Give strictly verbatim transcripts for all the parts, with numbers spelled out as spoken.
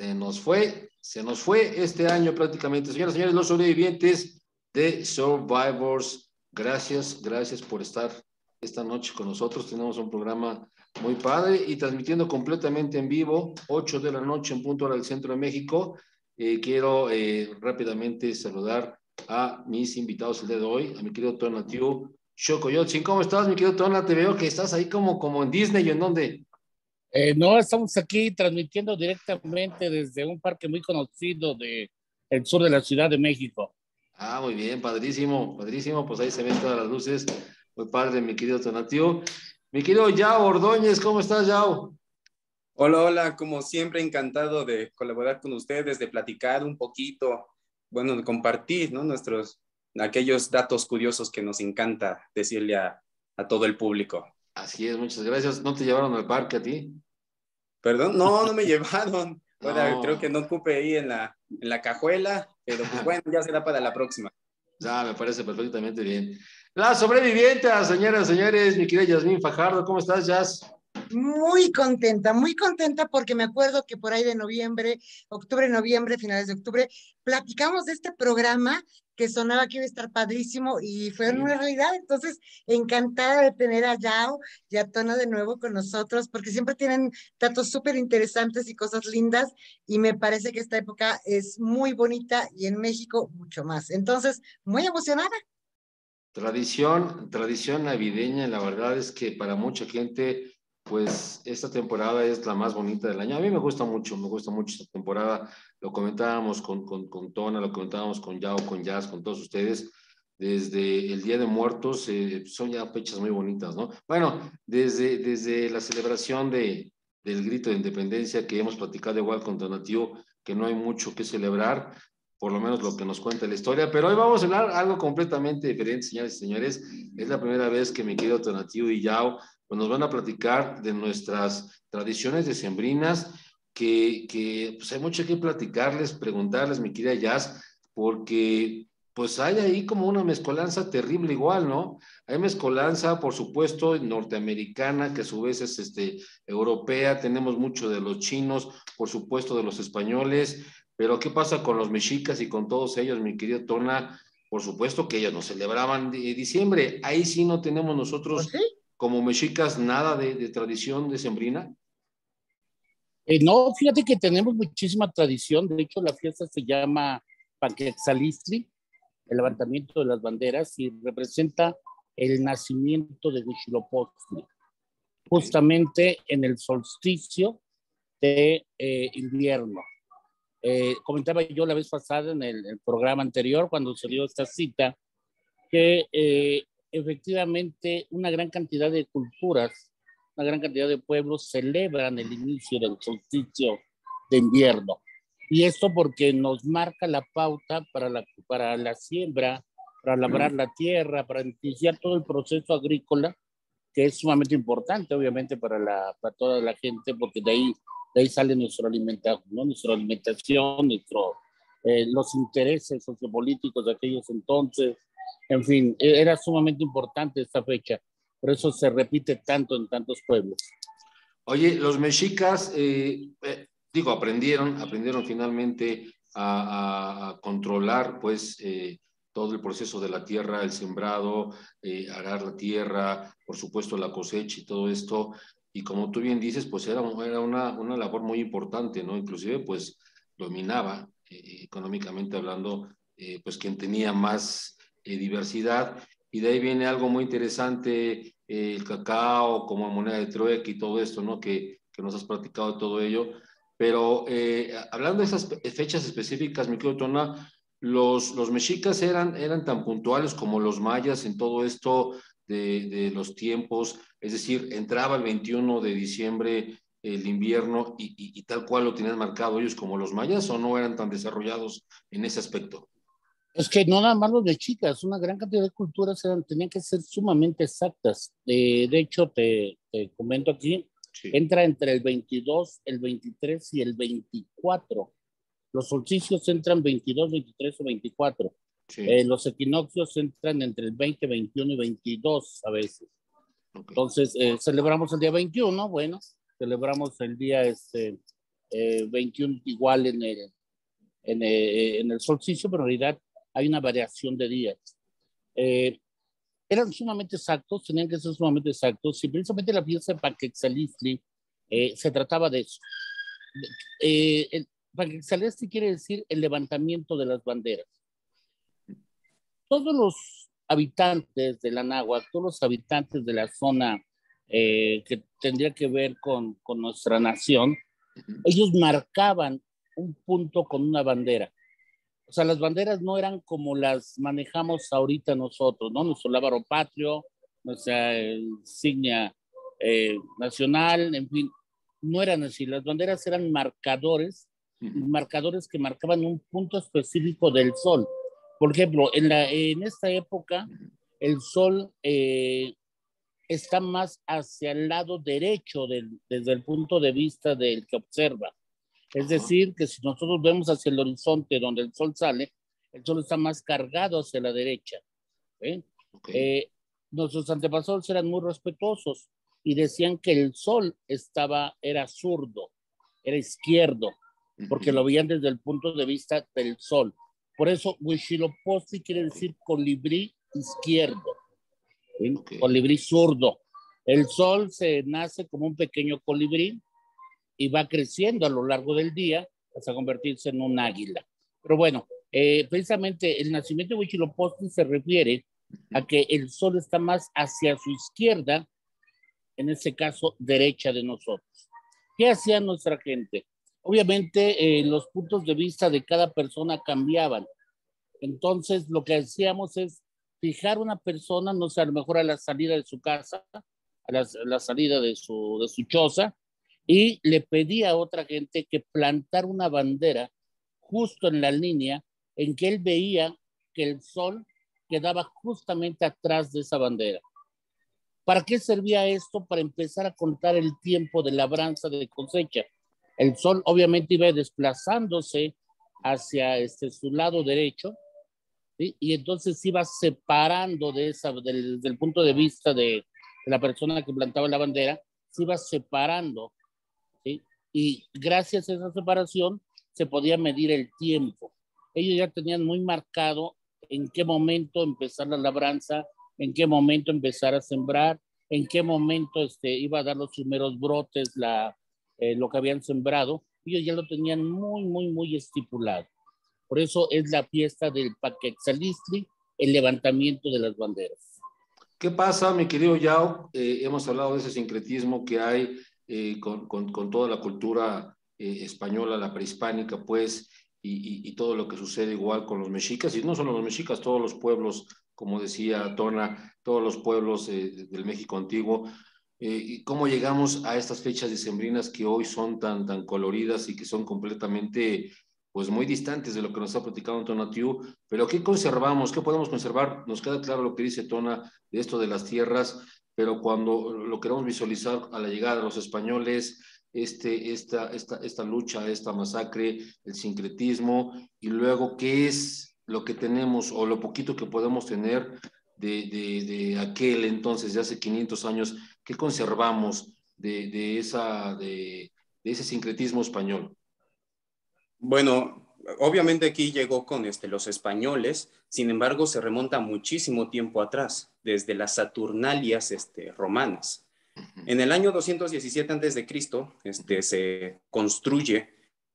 Se nos fue, se nos fue este año prácticamente. Señoras y señores, los sobrevivientes de Survivors, gracias, gracias por estar esta noche con nosotros. Tenemos un programa muy padre y transmitiendo completamente en vivo, ocho de la noche en punto hora del centro de México. Eh, quiero eh, rápidamente saludar a mis invitados el día de hoy, a mi querido Tonatiuh Xocoyotzin. ¿Cómo estás, mi querido Tona? Te veo que estás ahí como, como en Disney, ¿y en dónde? Eh, no, estamos aquí transmitiendo directamente desde un parque muy conocido de el sur de la Ciudad de México. Ah, muy bien, padrísimo, padrísimo. Pues ahí se ven todas las luces. Muy padre, mi querido Tonatiuh. Mi querido Yao Ordóñez, ¿cómo estás, Yao? Hola, hola, como siempre, encantado de colaborar con ustedes, de platicar un poquito, bueno, de compartir, ¿no? Nuestros, aquellos datos curiosos que nos encanta decirle a, a todo el público. Así es, muchas gracias. ¿No te llevaron al parque a ti? Perdón, no, no me llevaron. Ahora creo que No. no ocupe ahí en la, en la cajuela, pero pues bueno, ya será para la próxima. Ya, me parece perfectamente bien. La sobrevivienta, señoras y señores, mi querida Yasmín Fajardo, ¿cómo estás, Yas? Muy contenta, muy contenta porque me acuerdo que por ahí de noviembre, octubre, noviembre, finales de octubre, platicamos de este programa que sonaba que iba a estar padrísimo y fue Sí. una realidad. Entonces, encantada de tener a Yao y a Tona de nuevo con nosotros porque siempre tienen datos súper interesantes y cosas lindas y me parece que esta época es muy bonita y en México mucho más. Entonces, muy emocionada. Tradición, tradición navideña, la verdad es que para mucha gente, pues esta temporada es la más bonita del año. A mí me gusta mucho, me gusta mucho esta temporada. Lo comentábamos con, con, con Tona, lo comentábamos con Yao, con Jazz, con todos ustedes. Desde el Día de Muertos, eh, son ya fechas muy bonitas, ¿no? Bueno, desde, desde la celebración de, del grito de independencia que hemos platicado igual con Tonatiuh, que no hay mucho que celebrar, por lo menos lo que nos cuenta la historia, pero hoy vamos a hablar algo completamente diferente, señores y señores. Es la primera vez que mi querido Tonatiuh y Yao pues nos van a platicar de nuestras tradiciones decembrinas, que, que pues hay mucho que platicarles, preguntarles, mi querida Jazz, porque pues hay ahí como una mezcolanza terrible igual, ¿no? Hay mezcolanza, por supuesto, norteamericana, que a su vez es este, europea, tenemos mucho de los chinos, por supuesto, de los españoles, pero ¿qué pasa con los mexicas y con todos ellos, mi querido Tona? Por supuesto que ellos no celebraban de diciembre. Ahí sí no tenemos ¿O nosotros sí? como mexicas nada de, de tradición decembrina. Eh, no, fíjate que tenemos muchísima tradición. De hecho, la fiesta se llama Paquexalistli, el levantamiento de las banderas, y representa el nacimiento de Huitzilopochtli, Okay. justamente en el solsticio de eh, invierno. Eh, comentaba yo la vez pasada en el, el programa anterior, cuando se dio esta cita, que eh, efectivamente una gran cantidad de culturas, una gran cantidad de pueblos celebran el inicio del solsticio de invierno. Y esto porque nos marca la pauta para la, para la siembra, para labrar la tierra, para iniciar todo el proceso agrícola, que es sumamente importante, obviamente, para, la, para toda la gente, porque de ahí, de ahí sale nuestra alimentación, ¿no? Nuestra alimentación, nuestro, eh, los intereses sociopolíticos de aquellos entonces. En fin, era sumamente importante esta fecha. Por eso se repite tanto en tantos pueblos. Oye, los mexicas, eh, eh, digo, aprendieron, aprendieron finalmente a, a, a controlar, pues, eh, todo el proceso de la tierra, el sembrado, eh, arar la tierra, por supuesto la cosecha y todo esto. Y como tú bien dices, pues era, era una, una labor muy importante, ¿no? Inclusive, pues, dominaba, eh, económicamente hablando, eh, pues, quien tenía más eh, diversidad. Y de ahí viene algo muy interesante, eh, el cacao como moneda de trueque y todo esto, ¿no? Que, que nos has platicado de todo ello. Pero eh, hablando de esas fechas específicas, mi querido Tona, los, los mexicas eran, eran tan puntuales como los mayas en todo esto de, de los tiempos, es decir, entraba el veintiuno de diciembre el invierno y, y, y tal cual lo tenían marcado ellos como los mayas, o no eran tan desarrollados en ese aspecto. Es que no nada más los de chicas, una gran cantidad de culturas eran, tenían que ser sumamente exactas. Eh, de hecho, te, te comento aquí, Sí. entra entre el veintidós, el veintitrés y el veinticuatro. Los solsticios entran veintidós, veintitrés o veinticuatro. Sí. Eh, los equinoccios entran entre el veinte, veintiuno y veintidós a veces. Okay. Entonces, eh, celebramos el día veintiuno, bueno, celebramos el día este, eh, veintiuno igual en el, en, el, en el solsticio, pero en realidad hay una variación de días. Eh, eran sumamente exactos, tenían que ser sumamente exactos, y precisamente la fiesta de Paquexalistli eh, se trataba de eso. Eh, el Paquexalistli quiere decir el levantamiento de las banderas. Todos los habitantes de la náhuatl, todos los habitantes de la zona eh, que tendría que ver con, con nuestra nación, ellos marcaban un punto con una bandera. O sea, las banderas no eran como las manejamos ahorita nosotros, ¿no? Nuestro lábaro patrio, nuestra insignia eh, nacional, en fin, no eran así. Las banderas eran marcadores, marcadores que marcaban un punto específico del sol. Por ejemplo, en, la, en esta época, el sol eh, está más hacia el lado derecho del, desde el punto de vista del que observa. Es decir, que si nosotros vemos hacia el horizonte donde el sol sale, el sol está más cargado hacia la derecha. ¿eh? Okay. Eh, nuestros antepasados eran muy respetuosos y decían que el sol estaba, era zurdo, era izquierdo, porque lo veían desde el punto de vista del sol. Por eso, Huitzilopochtli quiere decir colibrí izquierdo, ¿sí? Okay. Colibrí zurdo. El sol se nace como un pequeño colibrí y va creciendo a lo largo del día hasta convertirse en un águila. Pero bueno, eh, precisamente el nacimiento de Huitzilopochtli se refiere a que el sol está más hacia su izquierda, en este caso derecha de nosotros. ¿Qué hacía nuestra gente? Obviamente eh, los puntos de vista de cada persona cambiaban. Entonces lo que hacíamos es fijar una persona, no sé, a lo mejor a la salida de su casa, a la, a la salida de su, de su choza, y le pedía a otra gente que plantara una bandera justo en la línea en que él veía que el sol quedaba justamente atrás de esa bandera. ¿Para qué servía esto? Para empezar a contar el tiempo de labranza de cosecha. El sol obviamente iba desplazándose hacia este, su lado derecho, ¿sí? Y entonces iba separando de esa, del, del punto de vista de, de la persona que plantaba la bandera, se iba separando, ¿sí? Y gracias a esa separación se podía medir el tiempo. Ellos ya tenían muy marcado en qué momento empezar la labranza, en qué momento empezar a sembrar, en qué momento este, iba a dar los primeros brotes, la, eh, lo que habían sembrado. Ellos ya lo tenían muy, muy, muy estipulado. Por eso es la fiesta del Paquexalistli, el levantamiento de las banderas. ¿Qué pasa, mi querido Yao? Eh, hemos hablado de ese sincretismo que hay eh, con, con, con toda la cultura eh, española, la prehispánica, pues, y, y, y todo lo que sucede igual con los mexicas, y no solo los mexicas, todos los pueblos, como decía Tona, todos los pueblos eh, del México antiguo, eh, y cómo llegamos a estas fechas decembrinas que hoy son tan, tan coloridas y que son completamente, pues, muy distantes de lo que nos ha platicado Tonatiuh, pero ¿qué conservamos? ¿Qué podemos conservar? Nos queda claro lo que dice Tona de esto de las tierras, pero cuando lo queremos visualizar a la llegada de los españoles, este, esta, esta, esta lucha, esta masacre, el sincretismo, y luego qué es lo que tenemos o lo poquito que podemos tener de, de, de aquel entonces, de hace quinientos años, ¿qué conservamos de, de, esa, de, de ese sincretismo español? Bueno, obviamente aquí llegó con este, los españoles, sin embargo se remonta muchísimo tiempo atrás, desde las Saturnalias este, romanas. En el año doscientos diecisiete antes de Cristo este, se construye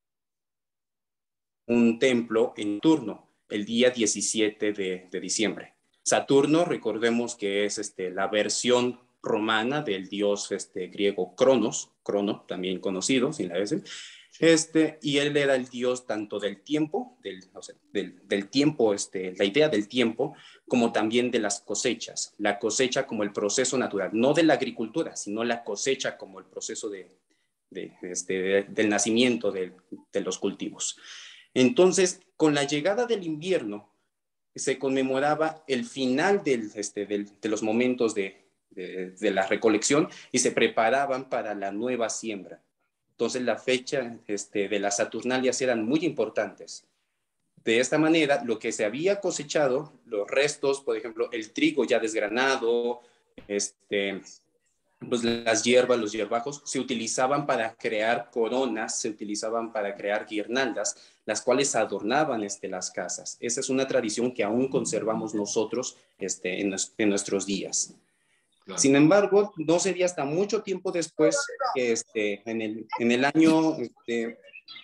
un templo en Saturno, el día diecisiete de, de diciembre. Saturno, recordemos que es este, la versión romana del dios este, griego Cronos, Crono, también conocido, sin la S, este, y él era el dios tanto del tiempo, del, o sea, del, del tiempo, este, la idea del tiempo, como también de las cosechas. La cosecha como el proceso natural, no de la agricultura, sino la cosecha como el proceso de, de, este, de, del nacimiento de, de los cultivos. Entonces, con la llegada del invierno, se conmemoraba el final del, este, del, de los momentos de, de, de la recolección y se preparaban para la nueva siembra. Entonces, la fecha este, de las Saturnalias eran muy importantes. De esta manera, lo que se había cosechado, los restos, por ejemplo, el trigo ya desgranado, este, pues las hierbas, los hierbajos, se utilizaban para crear coronas, se utilizaban para crear guirnaldas, las cuales adornaban este, las casas. Esa es una tradición que aún conservamos nosotros este, en, en nuestros días. Claro. Sin embargo, no sería hasta mucho tiempo después que este, en, el, en el año, este,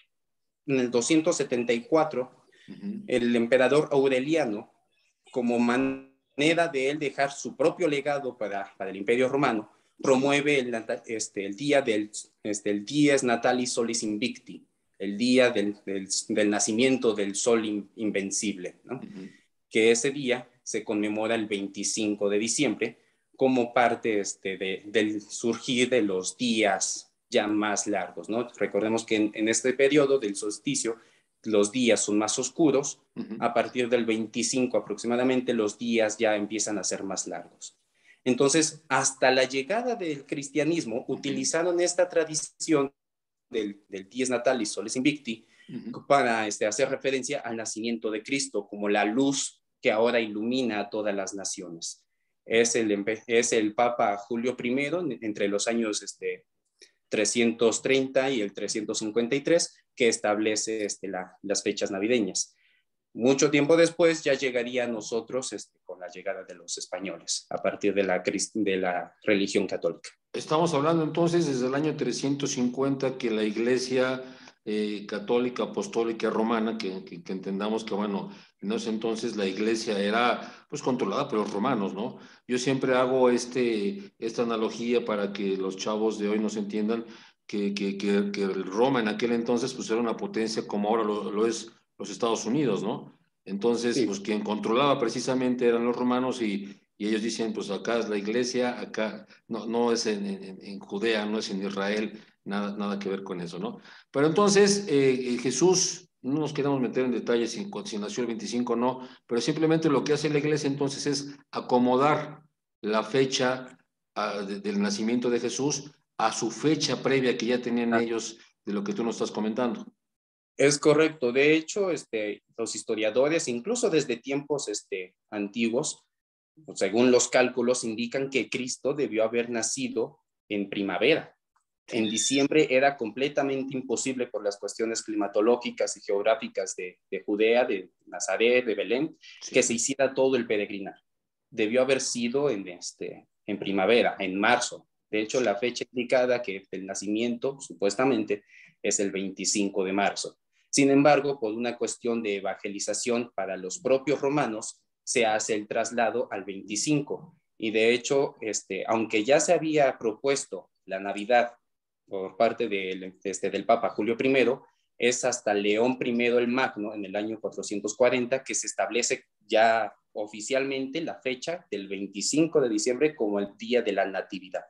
en el doscientos setenta y cuatro, uh-huh. el emperador Aureliano, como manera de él dejar su propio legado para, para el Imperio Romano, promueve el, este, el día del este, el Dies Natalis Solis Invicti, el día del, del, del nacimiento del sol in, invencible, ¿no? Uh-huh. Que ese día se conmemora el veinticinco de diciembre como parte este, de, del surgir de los días ya más largos, ¿no? Recordemos que en, en este periodo del solsticio los días son más oscuros, uh-huh. A partir del veinticinco aproximadamente los días ya empiezan a ser más largos. Entonces, hasta la llegada del cristianismo, uh-huh. utilizaron esta tradición del, del Dies Natalis Solis Invicti uh-huh. para este, hacer referencia al nacimiento de Cristo como la luz que ahora ilumina a todas las naciones. Es el, es el Papa Julio primero, entre los años este, trescientos treinta y el trescientos cincuenta y tres, que establece este, la, las fechas navideñas. Mucho tiempo después ya llegaría a nosotros este, con la llegada de los españoles, a partir de la, de la religión católica. Estamos hablando entonces desde el año trescientos cincuenta que la Iglesia eh, católica, apostólica, romana, que, que, que entendamos que, bueno, en ese entonces la Iglesia era pues controlada por los romanos, ¿no? Yo siempre hago este, esta analogía para que los chavos de hoy nos entiendan que, que, que, que Roma en aquel entonces pues era una potencia como ahora lo, lo es los Estados Unidos, ¿no? Entonces, sí. pues quien controlaba precisamente eran los romanos y, y ellos dicen, pues acá es la iglesia, acá no, no es en, en, en Judea, no es en Israel, nada, nada que ver con eso, ¿no? Pero entonces, eh, Jesús, no nos queremos meter en detalles si, si nació el veinticinco o no, pero simplemente lo que hace la iglesia entonces es acomodar la fecha uh, de, del nacimiento de Jesús a su fecha previa que ya tenían ah. ellos de lo que tú nos estás comentando. Es correcto. De hecho, este, los historiadores, incluso desde tiempos este, antiguos, según los cálculos, indican que Cristo debió haber nacido en primavera. En diciembre era completamente imposible por las cuestiones climatológicas y geográficas de, de Judea, de Nazaret, de Belén, sí. que se hiciera todo el peregrinar. Debió haber sido en, este, en primavera, en marzo. De hecho, la fecha indicada que el nacimiento, supuestamente, es el veinticinco de marzo. Sin embargo, por una cuestión de evangelización para los propios romanos, se hace el traslado al veinticinco. Y de hecho, este, aunque ya se había propuesto la Navidad por parte del, este, del Papa Julio primero, es hasta León primero el Magno, en el año cuatrocientos cuarenta, que se establece ya oficialmente la fecha del veinticinco de diciembre como el Día de la Natividad.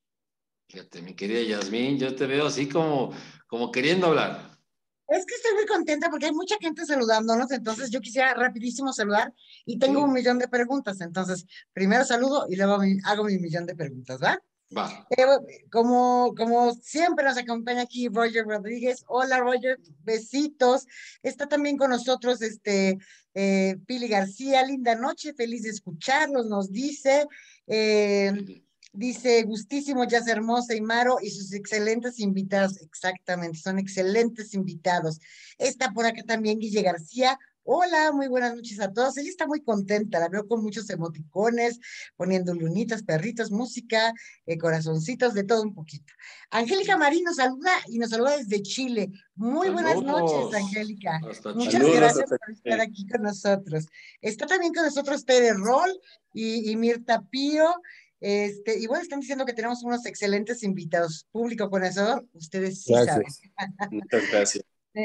Fíjate, mi querida Yasmín, yo te veo así como, como queriendo hablar. Es que estoy muy contenta porque hay mucha gente saludándonos, entonces yo quisiera rapidísimo saludar y tengo sí. un millón de preguntas, entonces primero saludo y luego mi, hago mi millón de preguntas, ¿va? Va. Eh, como, como siempre nos acompaña aquí Roger Rodríguez. Hola Roger, besitos. Está también con nosotros este, eh, Pili García, linda noche, feliz de escucharlos, nos dice. Eh, sí. Dice, gustísimo, Jazz Hermosa y Maro y sus excelentes invitados. Exactamente, son excelentes invitados. Está por acá también Guille García. Hola, muy buenas noches a todos. Ella está muy contenta, la veo con muchos emoticones, poniendo lunitas, perritos, música, eh, corazoncitos, de todo un poquito. Angélica Marín nos saluda y nos saluda desde Chile. Muy Saludos. buenas noches, Angélica. Hasta Muchas Chile. gracias por estar aquí con nosotros. Está también con nosotros Tere Roll y, y Mirta Pío. Este, y bueno, están diciendo que tenemos unos excelentes invitados. Público conocedor, ustedes sí gracias. saben. Muchas gracias.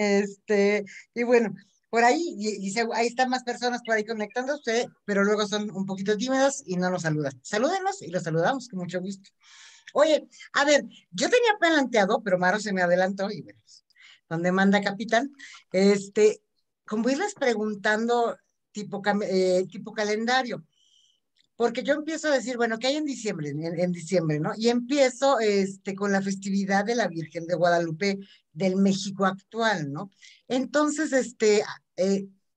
Este, y bueno, por ahí, y, y se, ahí están más personas por ahí conectándose, pero luego son un poquito tímidos y no nos saludan. Salúdenos y los saludamos con mucho gusto. Oye, a ver, yo tenía planteado, pero Maro se me adelantó y bueno, donde manda capitán, este, como irles preguntando tipo, eh, tipo calendario. Porque yo empiezo a decir, bueno, ¿qué hay en diciembre? En, en diciembre, ¿no? Y empiezo este, con la festividad de la Virgen de Guadalupe del México actual, ¿no? Entonces, este, eh,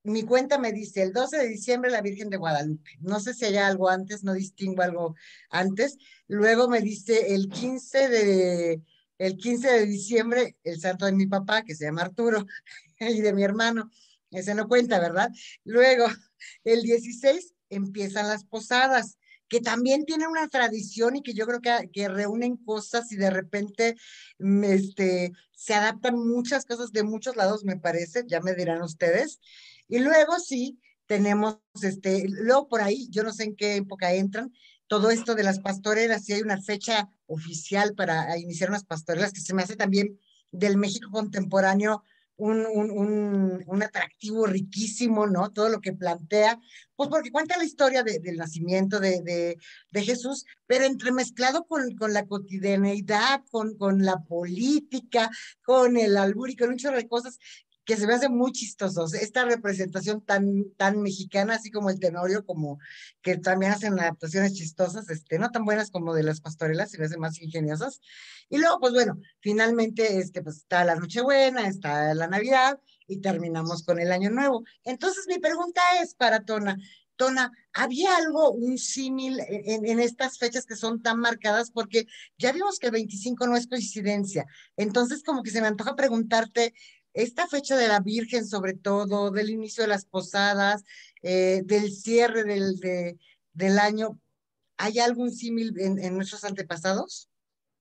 mi cuenta me dice el doce de diciembre la Virgen de Guadalupe. No sé si hay algo antes, no distingo algo antes. Luego me dice el quince de, el quince de diciembre el santo de mi papá, que se llama Arturo, y de mi hermano. Ese no cuenta, ¿verdad? Luego, el dieciséis empiezan las posadas, que también tienen una tradición y que yo creo que, que reúnen cosas y de repente mm, este, se adaptan muchas cosas de muchos lados, me parece, ya me dirán ustedes. Y luego sí, tenemos, este, luego por ahí, yo no sé en qué época entran, todo esto de las pastorelas, si hay una fecha oficial para iniciar unas pastorelas, que se me hace también del México contemporáneo un, un, un, un atractivo riquísimo, ¿no? Todo lo que plantea, pues porque cuenta la historia de, del nacimiento de, de, de Jesús, pero entremezclado con, con la cotidianeidad, con, con la política, con el albur y con un chorro de cosas que se me hace muy chistosos. Esta representación tan, tan mexicana, así como el Tenorio, como que también hacen adaptaciones chistosas, este, no tan buenas como de las pastorelas, se me hacen más ingeniosas. Y luego, pues bueno, finalmente este, pues, está la Nochebuena, está la Navidad y terminamos con el Año Nuevo. Entonces, mi pregunta es para Tona. Tona, ¿había algo, un símil en, en estas fechas que son tan marcadas? Porque ya vimos que el veinticinco no es coincidencia. Entonces, como que se me antoja preguntarte, esta fecha de la Virgen, sobre todo, del inicio de las posadas, eh, del cierre del, de, del año, ¿hay algún símil en, en nuestros antepasados?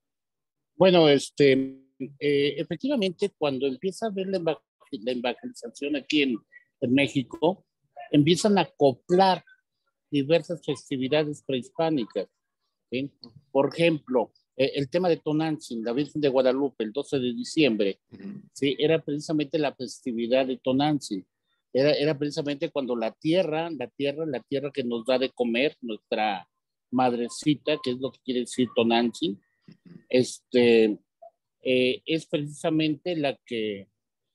Bueno, este, eh, efectivamente, cuando empieza a haber la, eva- la evangelización aquí en, en México, empiezan a acoplar diversas festividades prehispánicas, ¿sí? Por ejemplo, eh, el tema de Tonantzin, la Virgen de Guadalupe, el doce de diciembre, ¿sí? Era precisamente la festividad de Tonantzin. Era, era precisamente cuando la tierra, la tierra, la tierra que nos da de comer, nuestra madrecita, que es lo que quiere decir Tonantzin, este, eh, es precisamente la que,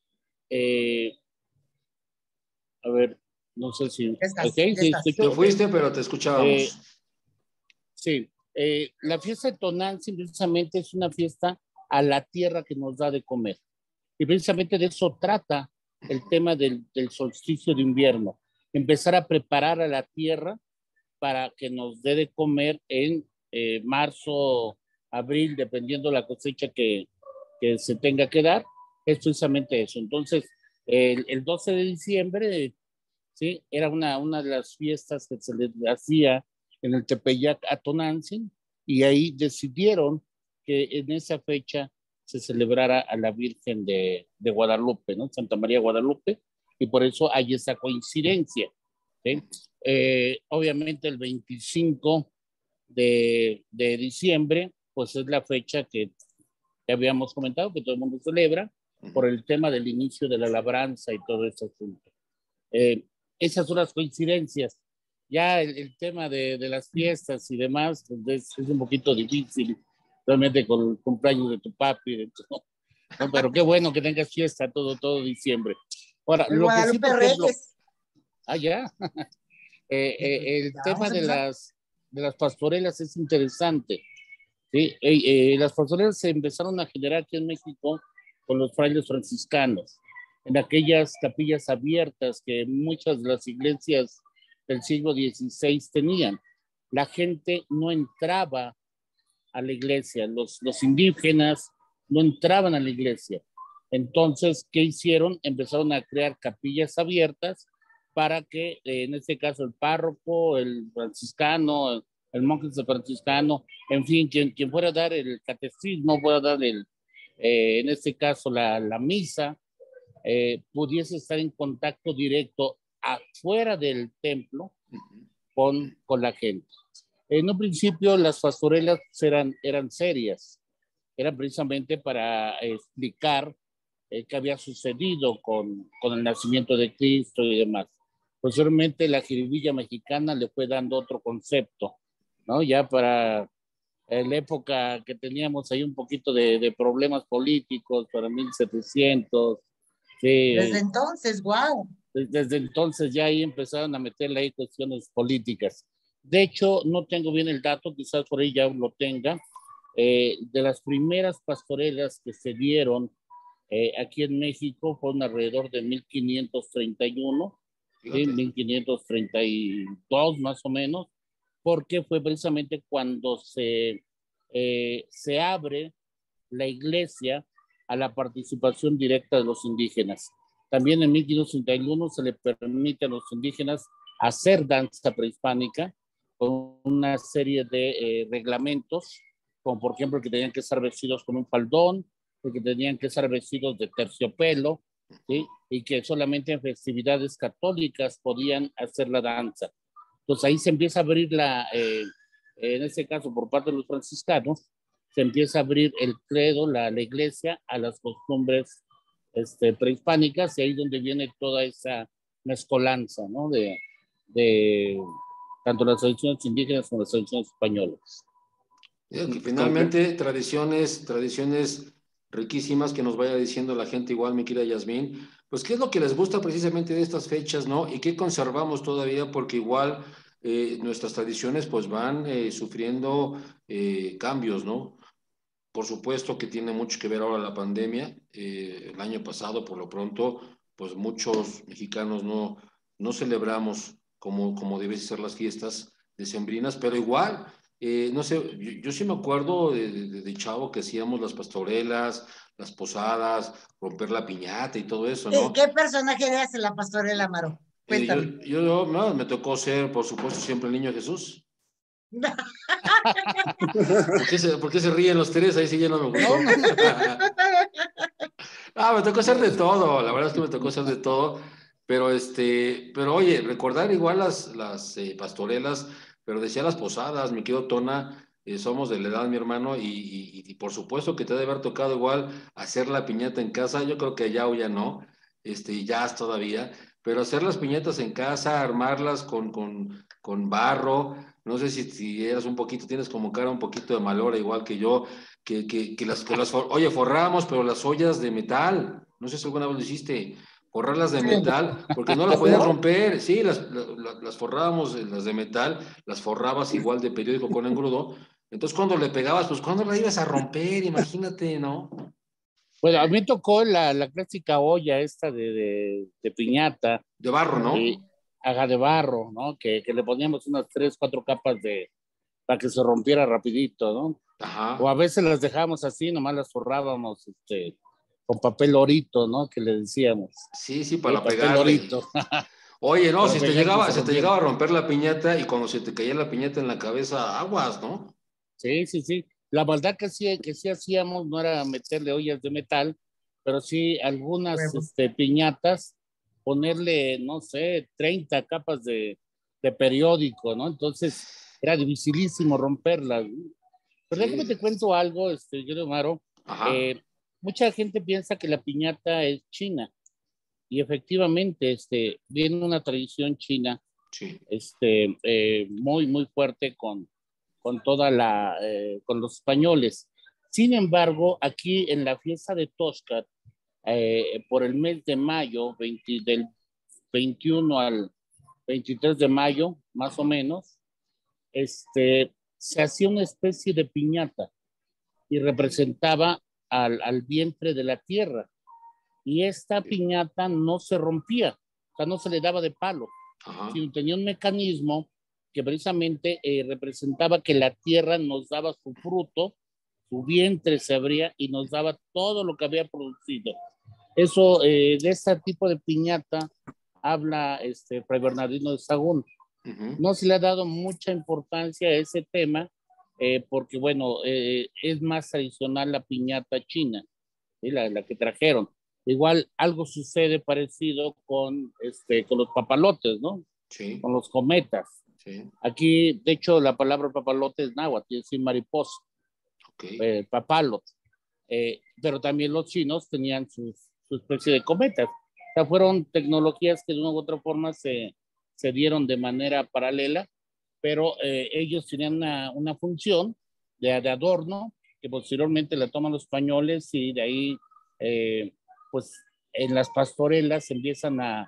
eh, a ver, no sé si, Ya ok, estás, ya sí, estás. Te escucho, ok. fuiste, pero te Eh, escuchábamos. sí, eh, la fiesta de Tonantzin precisamente es una fiesta a la tierra que nos da de comer. Y precisamente de eso trata el tema del, del solsticio de invierno. Empezar a preparar a la tierra para que nos dé de comer en eh, marzo, abril, dependiendo la cosecha que, que se tenga que dar. Es precisamente eso. Entonces, el, el doce de diciembre, ¿sí? Era una, una de las fiestas que se le hacía en el Tepeyac a Tonantzin, y ahí decidieron que en esa fecha se celebrara a la Virgen de, de Guadalupe, ¿no? Santa María Guadalupe, y por eso hay esa coincidencia, ¿sí? Eh, obviamente el veinticinco de, de diciembre, pues es la fecha que ya habíamos comentado, que todo el mundo celebra, por el tema del inicio de la labranza y todo ese asunto. Eh, esas son las coincidencias. Ya el, el tema de, de, las fiestas y demás pues es, es, un poquito difícil, realmente con el cumpleaños de tu papi, de tu, ¿no? Pero qué bueno que tengas fiesta todo, todo diciembre. Ahora, El lo que sí, Guadalupe por ejemplo, Reyes. ah, ya, eh, eh, el Ya tema vamos a de empezar. las, de las pastorelas es interesante. ¿Sí? Eh, eh, las pastorelas se empezaron a generar aquí en México con los frailes franciscanos, en aquellas capillas abiertas que muchas de las iglesias del siglo dieciséis tenían. La gente no entraba a la iglesia, los, los indígenas no entraban a la iglesia. Entonces, ¿qué hicieron? Empezaron a crear capillas abiertas para que, eh, en este caso, el párroco, el franciscano, el, el monje franciscano, en fin, quien, quien fuera a dar el catecismo, fuera a dar el, eh, en este caso, la, la misa, eh, pudiese estar en contacto directo afuera del templo con, con la gente. En un principio las pastorelas eran, eran serias, eran precisamente para explicar eh, qué había sucedido con, con el nacimiento de Cristo y demás. Posteriormente la jiribilla mexicana le fue dando otro concepto, ¿no? Ya para la época que teníamos ahí un poquito de, de problemas políticos, para mil setecientos. Desde Sí, entonces, wow. desde entonces ya ahí empezaron a meterle ahí cuestiones políticas. De hecho, no tengo bien el dato, quizás por ahí ya lo tenga, eh, de las primeras pastorelas que se dieron eh, aquí en México fueron alrededor de mil quinientos treinta y uno, en mil quinientos treinta y dos más o menos, porque fue precisamente cuando se, eh, se abre la iglesia a la participación directa de los indígenas. También en mil quinientos treinta y uno se le permite a los indígenas hacer danza prehispánica con una serie de eh, reglamentos, como por ejemplo que tenían que estar vestidos con un faldón, que tenían que estar vestidos de terciopelo, ¿sí? Y que solamente en festividades católicas podían hacer la danza. Entonces ahí se empieza a abrir la, eh, en este caso por parte de los franciscanos, se empieza a abrir el credo, la, la iglesia, a las costumbres este, prehispánicas, y ahí es donde viene toda esa mezcolanza, ¿no? De, de tanto las tradiciones indígenas como las tradiciones españolas. Que finalmente tradiciones, tradiciones riquísimas que nos vaya diciendo la gente igual, mi querida Yasmín, pues qué es lo que les gusta precisamente de estas fechas, ¿no? Y qué conservamos todavía, porque igual eh, nuestras tradiciones pues van eh, sufriendo eh, cambios, ¿no? Por supuesto que tiene mucho que ver ahora la pandemia. Eh, el año pasado, por lo pronto, pues muchos mexicanos no, no celebramos como, como deben ser las fiestas decembrinas, pero igual, eh, no sé, yo, yo, sí me acuerdo de, de, de chavo que hacíamos las pastorelas, las posadas, romper la piñata y todo eso, ¿no? ¿Qué personaje eres en la pastorela, Amaro? Eh, yo, yo no, me tocó ser, por supuesto, siempre el niño Jesús. ¿Por qué, se, ¿Por qué se ríen los tres? Ahí sí ya no me gustó. Ah, me tocó ser de todo, la verdad es que me tocó ser de todo, pero este, pero oye, recordar igual las, las eh, pastorelas, pero decía las posadas, mi querido Tona, eh, somos de la edad, mi hermano, y, y, y por supuesto que te debe haber tocado igual hacer la piñata en casa, yo creo que ya o ya no, este, ya todavía, pero hacer las piñatas en casa, armarlas con, con, con barro, no sé si, si eras un poquito, tienes como cara un poquito de mal hora, igual que yo, que, que, que las, que las, oye, forramos, pero las ollas de metal, no sé si alguna vez lo hiciste, forrarlas de metal, porque no las podías romper, sí, las, las, las forrábamos, las de metal, las forrabas igual de periódico con engrudo, entonces cuando le pegabas, pues cuando la ibas a romper, imagínate, ¿no? Bueno, a mí me tocó la, la clásica olla esta de, de, de piñata. De barro, ¿no? Y, haga de barro, ¿no? Que, que le poníamos unas tres, cuatro capas de, para que se rompiera rapidito, ¿no? Ajá. O a veces las dejábamos así, nomás las forrábamos este, con papel orito, ¿no? Que le decíamos. Sí, sí, para sí, pegarle. Papel orito. Oye, no, si te llegaba, se te llegaba a romper la piñata y cuando se te caía la piñata en la cabeza, aguas, ¿no? Sí, sí, sí. La maldad que sí, que sí hacíamos no era meterle ollas de metal, pero sí algunas este, piñatas, ponerle, no sé, treinta capas de, de periódico, ¿no? Entonces era dificilísimo romperlas. Pero sí. Déjame te cuento algo, este, yo Maro. Eh, mucha gente piensa que la piñata es china y efectivamente este, viene una tradición china sí. este, eh, muy, muy fuerte con con toda la, eh, con los españoles. Sin embargo, aquí en la fiesta de Toscat, eh, por el mes de mayo, veinte, del veintiuno al veintitrés de mayo, más o menos, este, se hacía una especie de piñata y representaba al, al vientre de la tierra. Y esta piñata no se rompía, o sea, no se le daba de palo, Ajá. sino tenía un mecanismo que precisamente eh, representaba que la tierra nos daba su fruto, su vientre se abría y nos daba todo lo que había producido. Eso, eh, de este tipo de piñata, habla este, Fray Bernardino de Sahagún. Uh-huh. No se le ha dado mucha importancia a ese tema, eh, porque, bueno, eh, es más tradicional la piñata china, ¿sí? la, la que trajeron. Igual algo sucede parecido con, este, con los papalotes, ¿no? Sí. Con los cometas. Sí. Aquí, de hecho, la palabra papalote es náhuatl, quiere decir mariposa, okay. eh, papalot. Eh, pero también los chinos tenían su, su especie de cometas. O sea, fueron tecnologías que de una u otra forma se, se dieron de manera paralela, pero eh, ellos tenían una, una función de, de adorno que posteriormente la toman los españoles y de ahí, eh, pues, en las pastorelas empiezan a,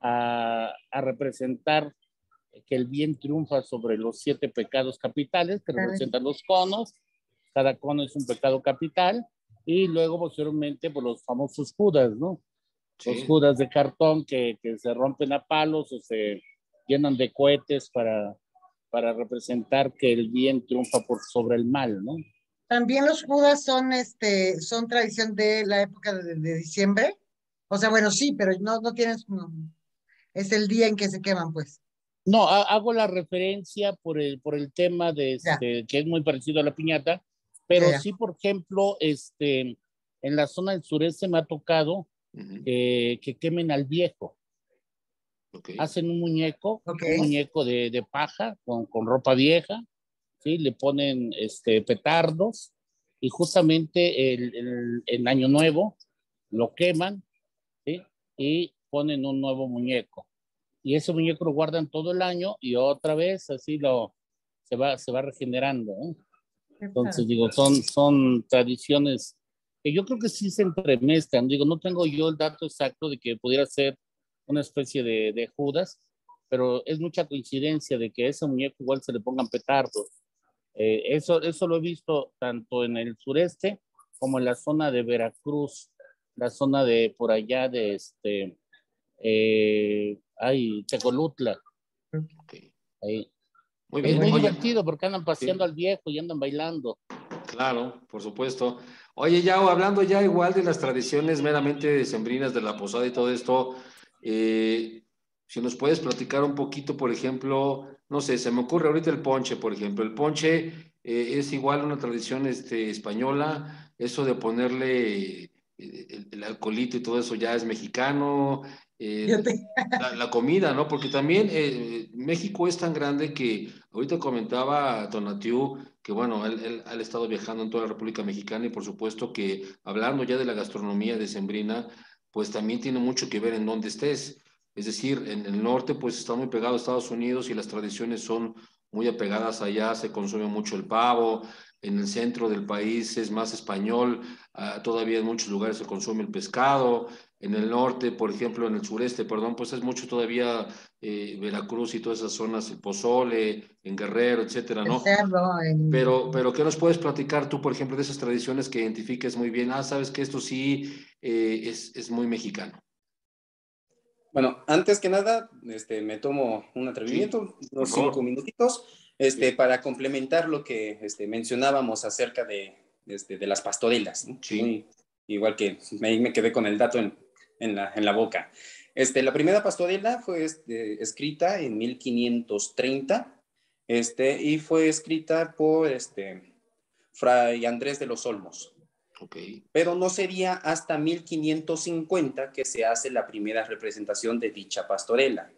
a, a representar que el bien triunfa sobre los siete pecados capitales que representan los conos. Cada cono es un pecado capital y luego posteriormente por los famosos Judas, ¿no? Sí. Los judas de cartón que, que se rompen a palos o se llenan de cohetes para, para representar que el bien triunfa por sobre el mal, ¿no? También los judas son, este, son tradición de la época de, de diciembre. O sea, bueno, sí, pero no, no tienes, no, es el día en que se queman, pues. No, hago la referencia por el, por el tema de este, que es muy parecido a la piñata, pero ya, ya. sí, por ejemplo, este, en la zona del sureste me ha tocado uh-huh. eh, que quemen al viejo. Okay. Hacen un muñeco, okay. un muñeco de, de paja con, con ropa vieja, ¿sí? Le ponen este, petardos y justamente el, el, el año nuevo lo queman, ¿sí? Y ponen un nuevo muñeco. Y ese muñeco lo guardan todo el año y otra vez así lo, se, va, se va regenerando, ¿eh? Entonces, digo, son, son tradiciones que yo creo que sí se entremezclan. Digo, no tengo yo el dato exacto de que pudiera ser una especie de, de Judas, pero es mucha coincidencia de que a ese muñeco igual se le pongan petardos. Eh, eso, eso lo he visto tanto en el sureste como en la zona de Veracruz, la zona de por allá de este, eh, ay, Tecolutla. Okay. Ahí. Muy bien. Es muy Oye, divertido porque andan paseando sí. al viejo y andan bailando. Claro, por supuesto. Oye, ya hablando ya igual de las tradiciones meramente decembrinas de la posada y todo esto, eh, si nos puedes platicar un poquito, por ejemplo, no sé, se me ocurre ahorita el ponche, por ejemplo. El ponche eh, es igual una tradición este, española, eso de ponerle eh, el, el alcoholito y todo eso ya es mexicano. Eh, la, la comida, ¿no? Porque también eh, México es tan grande que ahorita comentaba Tonatiu que bueno, él, él, él ha estado viajando en toda la República Mexicana y por supuesto que hablando ya de la gastronomía decembrina, pues también tiene mucho que ver en dónde estés. Es decir, en el norte pues está muy pegado a Estados Unidos y las tradiciones son muy apegadas allá, se consume mucho el pavo, en el centro del país es más español, uh, todavía en muchos lugares se consume el pescado, en el norte, por ejemplo, en el sureste, perdón, pues es mucho todavía eh, Veracruz y todas esas zonas, el pozole, en Guerrero, etcétera, ¿no? El cerdo, en... Pero, pero, ¿qué nos puedes platicar tú, por ejemplo, de esas tradiciones que identifiques muy bien? Ah, sabes que esto sí eh, es, es muy mexicano. Bueno, antes que nada, este, me tomo un atrevimiento, sí, unos cinco minutitos, este, sí. para complementar lo que este, mencionábamos acerca de, este, de las pastorelas, ¿no? Sí. Muy, igual que me, me quedé con el dato en, en, la, en la boca. Este, la primera pastorela fue este, escrita en mil quinientos treinta este, y fue escrita por este, Fray Andrés de los Olmos. Okay. Pero no sería hasta mil quinientos cincuenta que se hace la primera representación de dicha pastorela.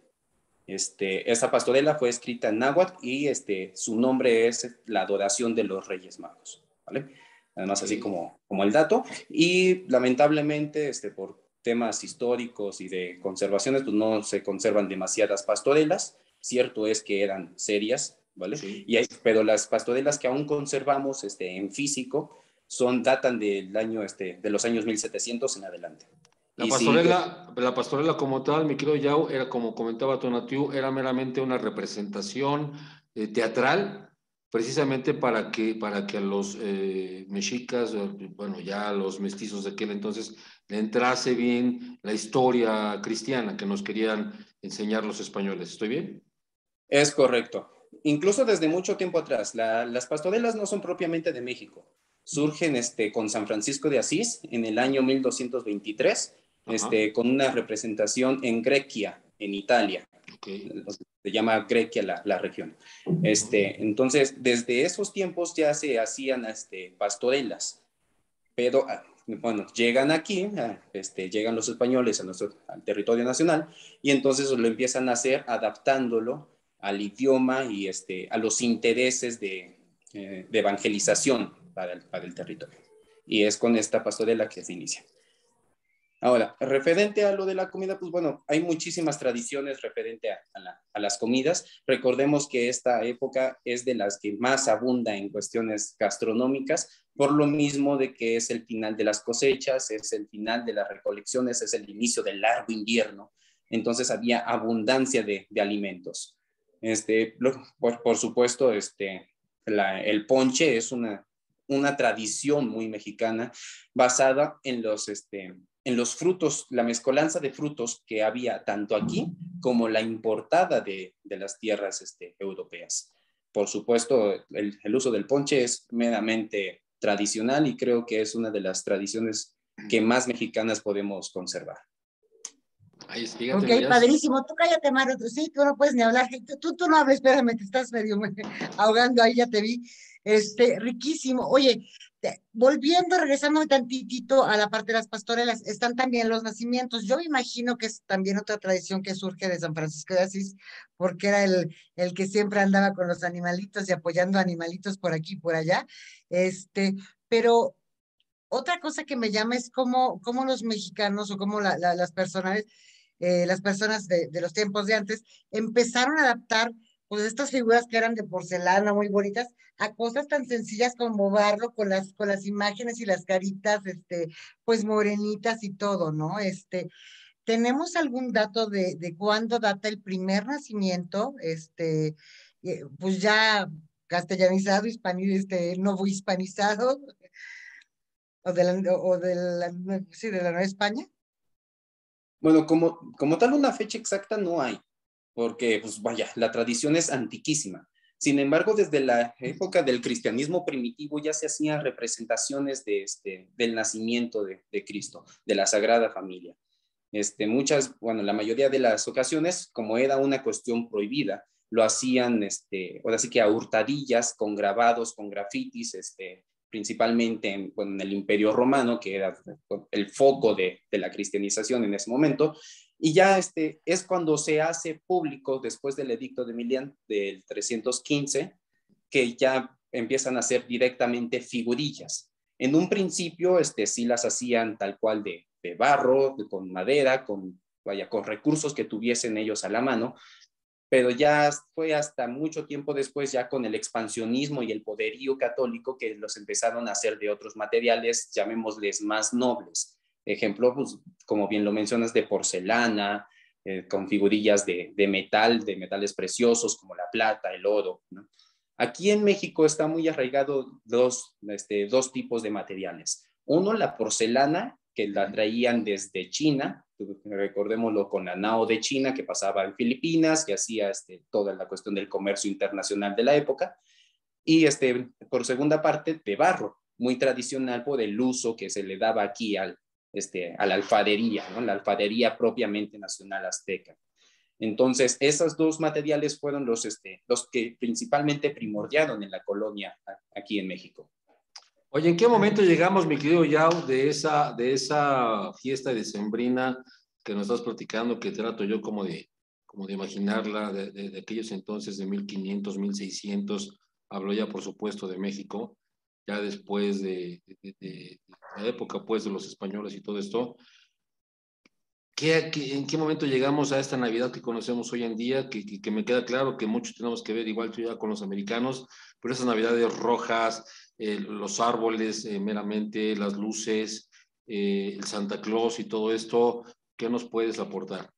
Este, esta pastorela fue escrita en náhuatl y este, su nombre es La Adoración de los Reyes Magos, ¿vale? Además, okay. así como, como el dato. Y lamentablemente, este, por temas históricos y de conservaciones, pues no se conservan demasiadas pastorelas. Cierto es que eran serias, ¿vale? Sí. Y hay, pero las pastorelas que aún conservamos este, en físico son, datan del año, este, de los años mil setecientos en adelante. La pastorela, sí, la pastorela como tal, mi querido Yao, era como comentaba Tonatiu, era meramente una representación eh, teatral, precisamente para que, para que a los eh, mexicas, bueno, ya a los mestizos de aquel entonces, le entrase bien la historia cristiana que nos querían enseñar los españoles. ¿Estoy bien? Es correcto. Incluso desde mucho tiempo atrás, la, las pastorelas no son propiamente de México. Surgen este, con San Francisco de Asís en el año mil doscientos veintitrés, este, con una representación en Grecia, en Italia. Okay. Se llama Grecia la, la región. Este, entonces, desde esos tiempos ya se hacían este, pastorelas, pero bueno, llegan aquí, este, llegan los españoles a nuestro, al territorio nacional y entonces lo empiezan a hacer adaptándolo al idioma y este, a los intereses de, eh, de evangelización para el, para el territorio. Y es con esta pastorela que se inicia. Ahora, referente a lo de la comida, pues bueno, hay muchísimas tradiciones referente a, a, la, a las comidas. Recordemos que esta época es de las que más abunda en cuestiones gastronómicas, por lo mismo de que es el final de las cosechas, es el final de las recolecciones, es el inicio del largo invierno. Entonces había abundancia de, de alimentos. Este, por, por supuesto, este, la, el ponche es una, una tradición muy mexicana basada en los... Este, en los frutos, la mezcolanza de frutos que había tanto aquí como la importada de, de las tierras este, europeas. Por supuesto, el, el uso del ponche es meramente tradicional y creo que es una de las tradiciones que más mexicanas podemos conservar. Ahí, fíjate, Ok, miras. padrísimo. Tú cállate, Maro. Tú, sí, tú no puedes ni hablar. Tú, tú, tú no hables, espérame, te estás medio ahogando ahí, ya te vi. Este, riquísimo. Oye, te, volviendo, regresando tantitito a la parte de las pastorelas, están también los nacimientos. Yo me imagino que es también otra tradición que surge de San Francisco de Asís, porque era el, el que siempre andaba con los animalitos y apoyando animalitos por aquí y por allá. Este, pero otra cosa que me llama es cómo, cómo los mexicanos o cómo la, la, las personas eh, las personas de, de los tiempos de antes empezaron a adaptar pues estas figuras que eran de porcelana muy bonitas a cosas tan sencillas como barro con las, con las imágenes y las caritas, este, pues morenitas y todo, ¿no? Este, ¿tenemos algún dato de, de cuándo data el primer nacimiento? Este, eh, pues ya castellanizado, hispanizado, este, novo hispanizado, o de la, o de la, sí, de la Nueva España. Bueno, como, como tal una fecha exacta no hay, porque pues vaya, la tradición es antiquísima. Sin embargo, desde la época del cristianismo primitivo ya se hacían representaciones de este, del nacimiento de, de Cristo, de la Sagrada Familia. Este, muchas, bueno, la mayoría de las ocasiones, como era una cuestión prohibida, lo hacían, este, ahora sí que a hurtadillas, con grabados, con grafitis, este, principalmente en, bueno, en el Imperio Romano, que era el foco de, de la cristianización en ese momento, y ya este, es cuando se hace público, después del edicto de Milián del trescientos quince, que ya empiezan a hacer directamente figurillas. En un principio, este, sí las hacían tal cual de, de barro, de, con madera, con, vaya, con recursos que tuviesen ellos a la mano, pero ya fue hasta mucho tiempo después, ya con el expansionismo y el poderío católico, que los empezaron a hacer de otros materiales, llamémosles más nobles. Ejemplo, pues, como bien lo mencionas, de porcelana, eh, con figurillas de, de metal, de metales preciosos como la plata, el oro, ¿no? Aquí en México está muy arraigado dos, este, dos tipos de materiales. Uno, la porcelana, que la traían desde China, recordémoslo con la Nao de China, que pasaba en Filipinas y hacía este, toda la cuestión del comercio internacional de la época. Y este, por segunda parte, de barro, muy tradicional por el uso que se le daba aquí al, este, a la alfarería, ¿no? La alfarería propiamente nacional azteca. Entonces, esos dos materiales fueron los, este, los que principalmente primordiaron en la colonia aquí en México. Oye, ¿en qué momento llegamos, mi querido Yao, de esa, de esa fiesta decembrina que nos estás platicando, que trato yo como de, como de imaginarla, de, de, de aquellos entonces de mil quinientos, mil seiscientos, hablo ya por supuesto de México, ya después de, de, de, de la época pues de los españoles y todo esto? ¿Qué, qué, ¿En qué momento llegamos a esta Navidad que conocemos hoy en día? Que, que, que me queda claro que mucho tenemos que ver, igual tú ya con los americanos, pero esas Navidades rojas, eh, los árboles eh, meramente, las luces, eh, el Santa Claus y todo esto, ¿qué nos puedes aportar?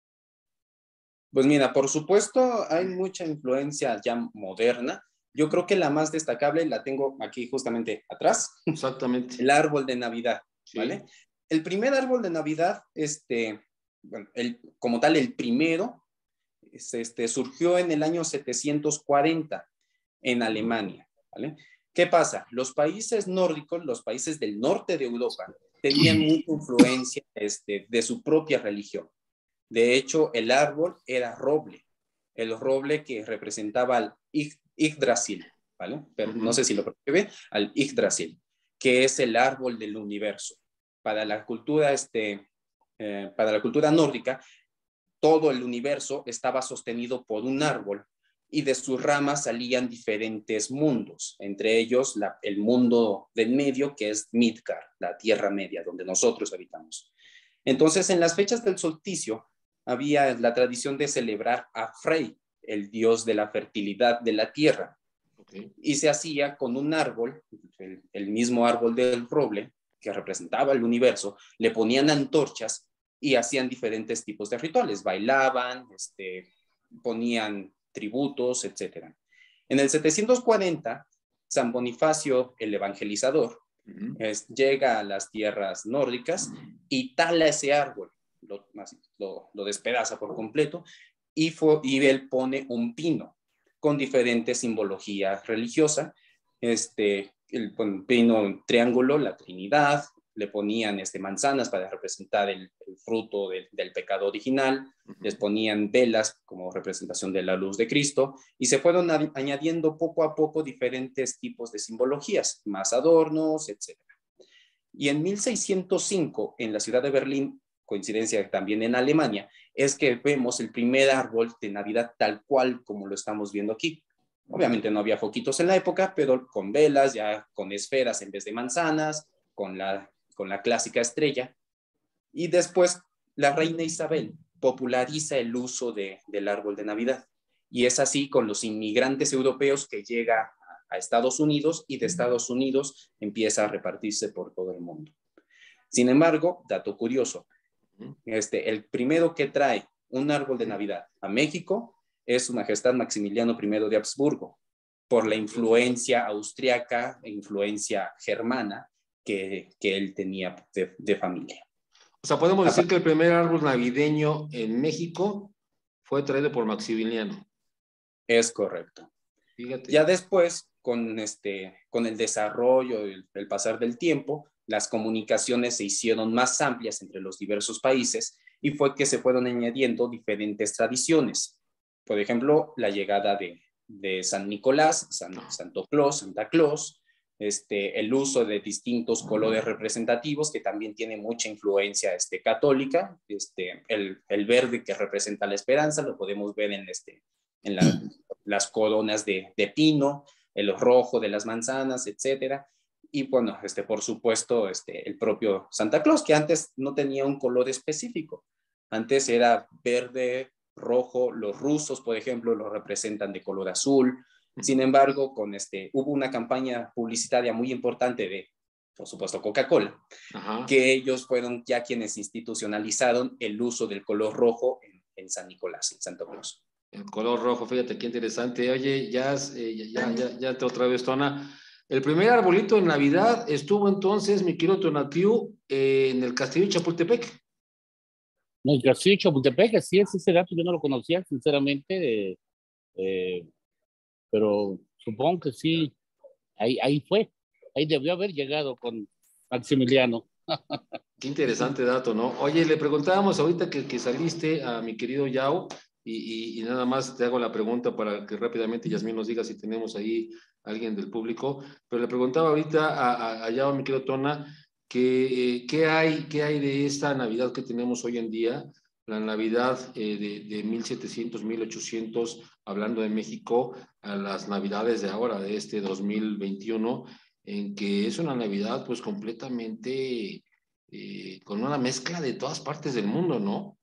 Pues mira, por supuesto hay mucha influencia ya moderna. Yo creo que la más destacable la tengo aquí justamente atrás. Exactamente. El árbol de Navidad, Sí. ¿vale? El primer árbol de Navidad, este, bueno, el, como tal, el primero, este, surgió en el año setecientos cuarenta en Alemania, ¿vale? ¿Qué pasa? Los países nórdicos, los países del norte de Europa, tenían mucha influencia este, de su propia religión. De hecho, el árbol era roble, el roble que representaba al Yggdrasil, ¿vale? Pero no sé si lo pronuncié, al Yggdrasil, que es el árbol del universo. Para la cultura, este, eh, para la cultura nórdica, todo el universo estaba sostenido por un árbol y de sus ramas salían diferentes mundos, entre ellos la, el mundo del medio, que es Midgard, la Tierra Media, donde nosotros habitamos. Entonces, en las fechas del solsticio, había la tradición de celebrar a Frey, el dios de la fertilidad de la tierra. Okay. Y se hacía con un árbol, el, el mismo árbol del roble, que representaba el universo, le ponían antorchas y hacían diferentes tipos de rituales, bailaban, este, ponían tributos, etcétera. En el setecientos cuarenta, San Bonifacio, el evangelizador, Uh-huh. es, llega a las tierras nórdicas y tala ese árbol, lo, lo, lo despedaza por completo y, fue, y él pone un pino con diferente simbología religiosa, este, el, el pino triángulo, la Trinidad, le ponían este, manzanas para representar el, el fruto de, del pecado original, uh-huh. les ponían velas como representación de la luz de Cristo, y se fueron a, añadiendo poco a poco diferentes tipos de simbologías, más adornos, etcétera. Y en mil seiscientos cinco, en la ciudad de Berlín, coincidencia también en Alemania, es que vemos el primer árbol de Navidad tal cual como lo estamos viendo aquí. Obviamente no había foquitos en la época, pero con velas, ya con esferas en vez de manzanas, con la con la clásica estrella, y después la reina Isabel populariza el uso de, del árbol de Navidad, y es así con los inmigrantes europeos que llega a Estados Unidos, y de Estados Unidos empieza a repartirse por todo el mundo. Sin embargo, dato curioso, este, el primero que trae un árbol de Navidad a México es Su Majestad Maximiliano primero de Habsburgo, por la influencia austriaca e influencia germana Que, que él tenía de, de familia. O sea, podemos decir que el primer árbol navideño en México fue traído por Maximiliano. Es correcto. Fíjate. Ya después, con, este, con el desarrollo, el, el pasar del tiempo, las comunicaciones se hicieron más amplias entre los diversos países y fue que se fueron añadiendo diferentes tradiciones. Por ejemplo, la llegada de, de San Nicolás, San, Santo Claus, Santa Claus, Este, el uso de distintos colores representativos que también tiene mucha influencia este, católica, este, el, el verde que representa la esperanza, lo podemos ver en, este, en la, las coronas de, de pino, el rojo de las manzanas, etcétera. Y bueno, este, por supuesto, este, el propio Santa Claus, que antes no tenía un color específico, antes era verde, rojo, los rusos, por ejemplo, lo representan de color azul. Sin embargo, con este, hubo una campaña publicitaria muy importante de, por supuesto, Coca-Cola, Ajá. que ellos fueron ya quienes institucionalizaron el uso del color rojo en, en San Nicolás, en Santo Claus. El color rojo, fíjate qué interesante. Oye, ya, eh, ya, ya, ya te otra vez, Tona. El primer arbolito de Navidad estuvo entonces, mi querido Tonatiu, eh, en el Castillo de Chapultepec. En el Castillo de Chapultepec, sí, ese dato yo no lo conocía, sinceramente. Eh, eh, pero supongo que sí, ahí, ahí fue, ahí debió haber llegado con Maximiliano. Qué interesante dato, ¿no? Oye, le preguntábamos ahorita que, que saliste a mi querido Yao, y, y, y nada más te hago la pregunta para que rápidamente Yasmín nos diga si tenemos ahí alguien del público, pero le preguntaba ahorita a, a, a Yao, mi querido Tona, que, eh, ¿qué hay, qué hay de esta Navidad que tenemos hoy en día? La Navidad eh, de, de mil setecientos, mil ochocientos, hablando de México, a las Navidades de ahora, de este dos mil veintiuno, en que es una Navidad pues completamente eh, con una mezcla de todas partes del mundo, ¿no?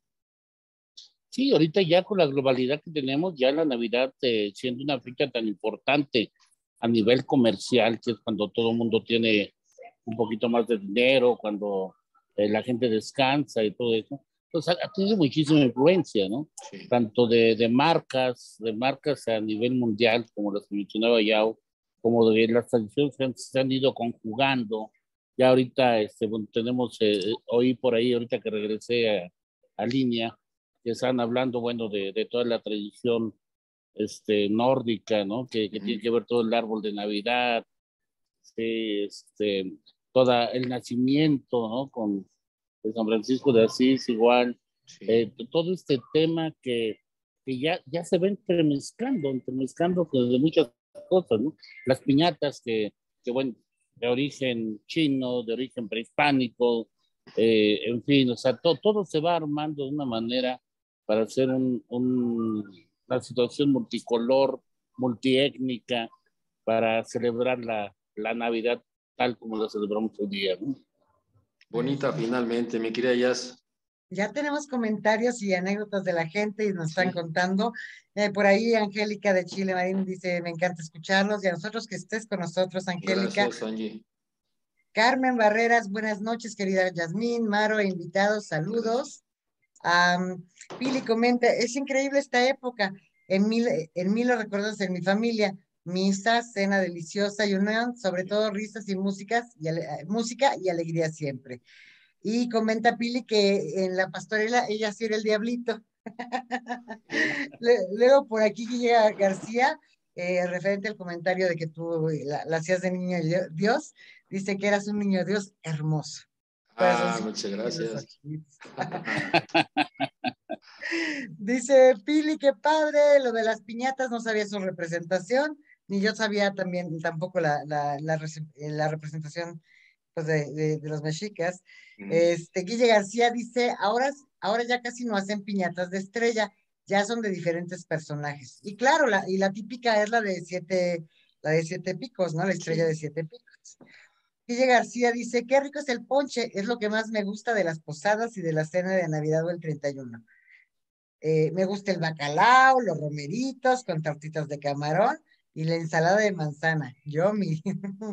Sí, ahorita ya con la globalidad que tenemos, ya la Navidad eh, siendo una fecha tan importante a nivel comercial, que es cuando todo el mundo tiene un poquito más de dinero, cuando eh, la gente descansa y todo eso, pues ha, ha tenido muchísima influencia, ¿no? Sí. Tanto de, de marcas, de marcas a nivel mundial, como las que mencionaba Yao, como de las tradiciones que se han ido conjugando. Ya ahorita este, bueno, tenemos, eh, oí por ahí, ahorita que regresé a, a línea, que están hablando, bueno, de, de toda la tradición este, nórdica, ¿no? Que, que mm. tiene que ver todo el árbol de Navidad, sí, este, todo el nacimiento, ¿no? Con de San Francisco de Asís igual, sí. eh, todo este tema que, que ya, ya se va entremezclando, entremezclando pues, de muchas cosas, ¿no? Las piñatas que, que bueno, de origen chino, de origen prehispánico, eh, en fin, o sea, to, todo se va armando de una manera para hacer un, un, una situación multicolor, multiétnica, para celebrar la, la Navidad tal como la celebramos hoy día, ¿no? Bonita finalmente, mi querida Yas. Ya tenemos comentarios y anécdotas de la gente y nos están sí. contando. Eh, por ahí Angélica de Chile Marín dice, me encanta escucharlos. Y a nosotros que estés con nosotros, Angélica. Gracias, Angie. Carmen Barreras, buenas noches, querida Yasmín, Maro e invitados, saludos. Um, Pili comenta, es increíble esta época. En mí, en mí lo recordamos en mi familia. misa, cena deliciosa y unión, sobre todo risas y músicas y ale- música y alegría siempre. Y comenta Pili que en la pastorela ella sí era el diablito. Le- Luego por aquí llega García, eh, referente al comentario de que tú la, la hacías de niño Dios, dice que eras un niño Dios hermoso. Ah, Corazoncito muchas y los gracias. ojitos. Dice Pili, qué padre, lo de las piñatas no sabía su representación, ni yo sabía también tampoco la, la, la, rece- eh, la representación pues, de, de, de los mexicas. Mm. Este, Guille García dice, ahora, ahora ya casi no hacen piñatas de estrella, ya son de diferentes personajes. Y claro, la, y la típica es la de siete, la de siete picos, ¿no? La estrella de Sí. siete picos. Guille García dice, qué rico es el ponche, es lo que más me gusta de las posadas y de la cena de Navidad o el treinta y uno. Eh, me gusta el bacalao, los romeritos con tortitas de camarón y la ensalada de manzana. Yo, mi.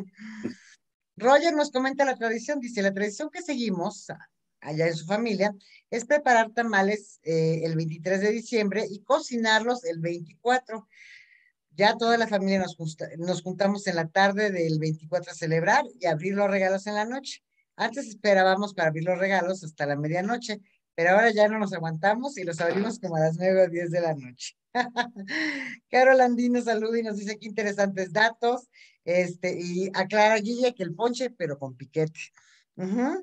Roger nos comenta la tradición, dice, la tradición que seguimos a- allá en su familia es preparar tamales eh, el veintitrés de diciembre y cocinarlos el veinticuatro. Ya toda la familia nos, justa- nos juntamos en la tarde del veinticuatro a celebrar y abrir los regalos en la noche. Antes esperábamos para abrir los regalos hasta la medianoche, pero ahora ya no nos aguantamos y los abrimos como a las nueve o diez de la noche. Carol Andino saluda y nos dice qué interesantes datos. Este, y aclara Guille que el ponche, pero con piquete. Ujú.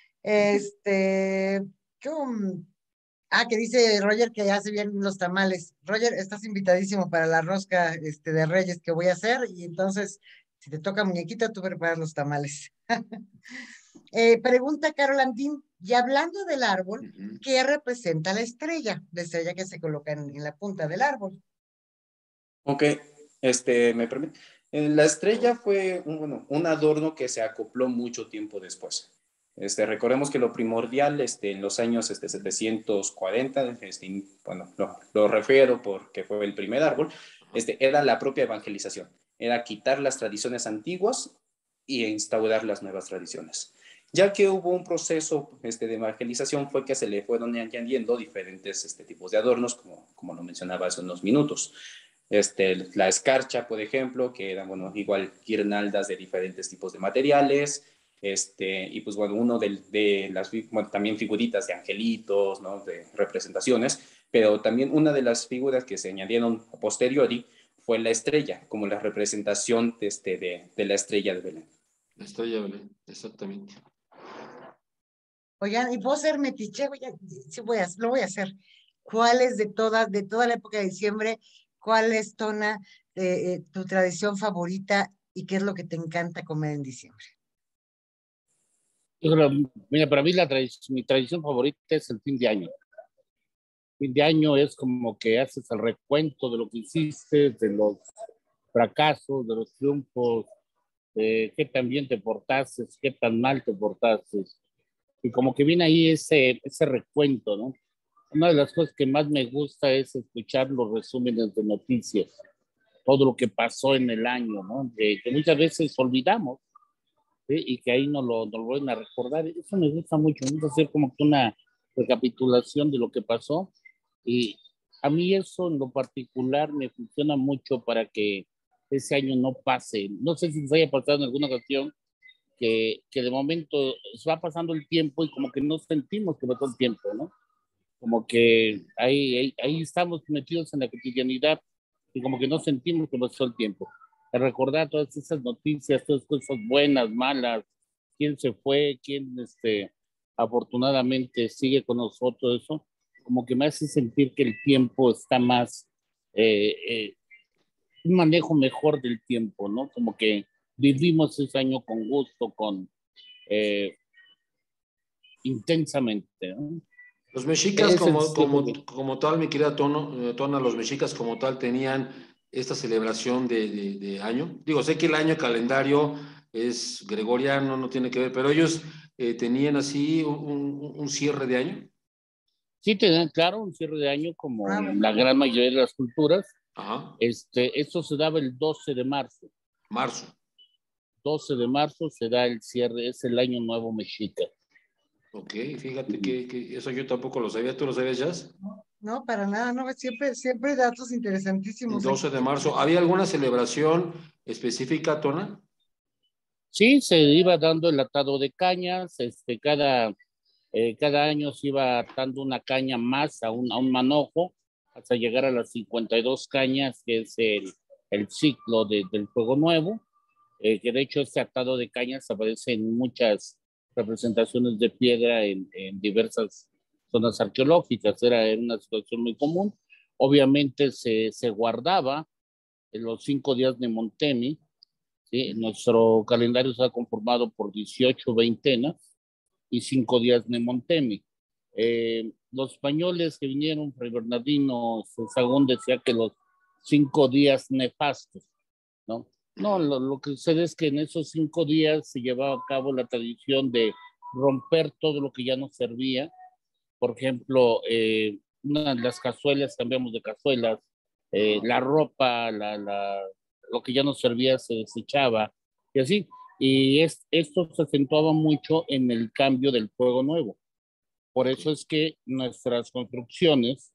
Este, yo, mm, ah, que dice Roger que hace bien los tamales. Roger, estás invitadísimo para la rosca este, de Reyes que voy a hacer y entonces, si te toca muñequita, tú preparas los tamales. Eh, pregunta Carol Andín, y hablando del árbol, Ujú. ¿qué representa la estrella? La estrella que se coloca en, en la punta del árbol. Ok, este, me permite. Eh, La estrella fue un, bueno, un adorno que se acopló mucho tiempo después. Este, recordemos que lo primordial este, en los años este, setecientos cuarenta, este, bueno, lo, lo refiero porque fue el primer árbol, este, era la propia evangelización, era quitar las tradiciones antiguas y instaurar las nuevas tradiciones. Ya que hubo un proceso este, de evangelización, fue que se le fueron añadiendo diferentes este, tipos de adornos, como, como lo mencionaba hace unos minutos. Este, la escarcha, por ejemplo, que eran, bueno, igual guirnaldas de diferentes tipos de materiales, este, y pues bueno, uno de, de las, bueno, también figuritas de angelitos, ¿no? De representaciones, pero también una de las figuras que se añadieron a posteriori fue la estrella, como la representación de, este, de, de la estrella de Belén. La estrella, Belén, exactamente. Oigan, y puedo ser metiche, voy a- sí voy a, lo voy a hacer. ¿Cuál es de todas, de toda la época de diciembre, cuál es, Tona, eh, eh, tu tradición favorita y qué es lo que te encanta comer en diciembre? Yo creo, mira, para mí la tradición, mi tradición favorita es el fin de año. Fin de año es como que haces el recuento de lo que hiciste, de los fracasos, de los triunfos, de qué tan bien te portaste, qué tan mal te portaste. Y como que viene ahí ese, ese recuento, ¿no? Una de las cosas que más me gusta es escuchar los resúmenes de noticias, todo lo que pasó en el año, ¿no? Que, que muchas veces olvidamos, ¿sí? Y que ahí nos lo, nos lo vuelven a recordar. Eso me gusta mucho, me gusta hacer como que una recapitulación de lo que pasó. Y a mí eso en lo particular me funciona mucho para que ese año no pase. No sé si les haya pasado en alguna ocasión que, que de momento se va pasando el tiempo y como que no sentimos que pasó el tiempo, ¿no? Como que ahí, ahí, ahí estamos metidos en la cotidianidad y como que no sentimos que pasó el tiempo. De recordar todas esas noticias, todas esas cosas buenas, malas, quién se fue, quién este, afortunadamente sigue con nosotros, eso, como que me hace sentir que el tiempo está más, eh, eh, un manejo mejor del tiempo, ¿no? Como que vivimos ese año con gusto, con eh, intensamente, ¿no? Los mexicas Es el como, cierre como, de... como tal, mi querida Tono, eh, Tona, los mexicas como tal tenían esta celebración de, de, de año. Digo, sé que el año calendario es gregoriano, no tiene que ver, pero ellos eh, tenían así un, un, un cierre de año. Sí, tenían, claro, un cierre de año como Ah, en la gran mayoría de las culturas. Ajá, Este, esto se daba el doce de marzo. marzo. doce de marzo se da el cierre, es el año nuevo mexica. Ok, fíjate que, que eso yo tampoco lo sabía. ¿Tú lo sabías, Jazz? No, para nada, no, siempre, siempre datos interesantísimos. doce de marzo. ¿Había alguna celebración específica, Tona? Sí, se iba dando el atado de cañas, este, cada, eh, cada año se iba atando una caña más a un, a un manojo hasta llegar a las cincuenta y dos cañas, que es el, el ciclo de, del Fuego Nuevo, eh, que de hecho este atado de cañas aparece en muchas representaciones de piedra en, en diversas zonas arqueológicas, era una situación muy común. Obviamente se, se guardaba en los cinco días de Montemi. ¿Sí? Nuestro calendario está conformado por dieciocho veintenas y cinco días de Montemi. Eh, los españoles que vinieron, Fray Bernardino Sahagún decía que los cinco días nefastos, ¿no? No, lo, lo que sucede es que en esos cinco días se llevaba a cabo la tradición de romper todo lo que ya no servía. Por ejemplo, eh, una de las cazuelas, cambiamos de cazuelas, eh, la ropa, la, la, lo que ya no servía se desechaba y así. Y es, esto se acentuaba mucho en el cambio del fuego nuevo. Por eso es que nuestras construcciones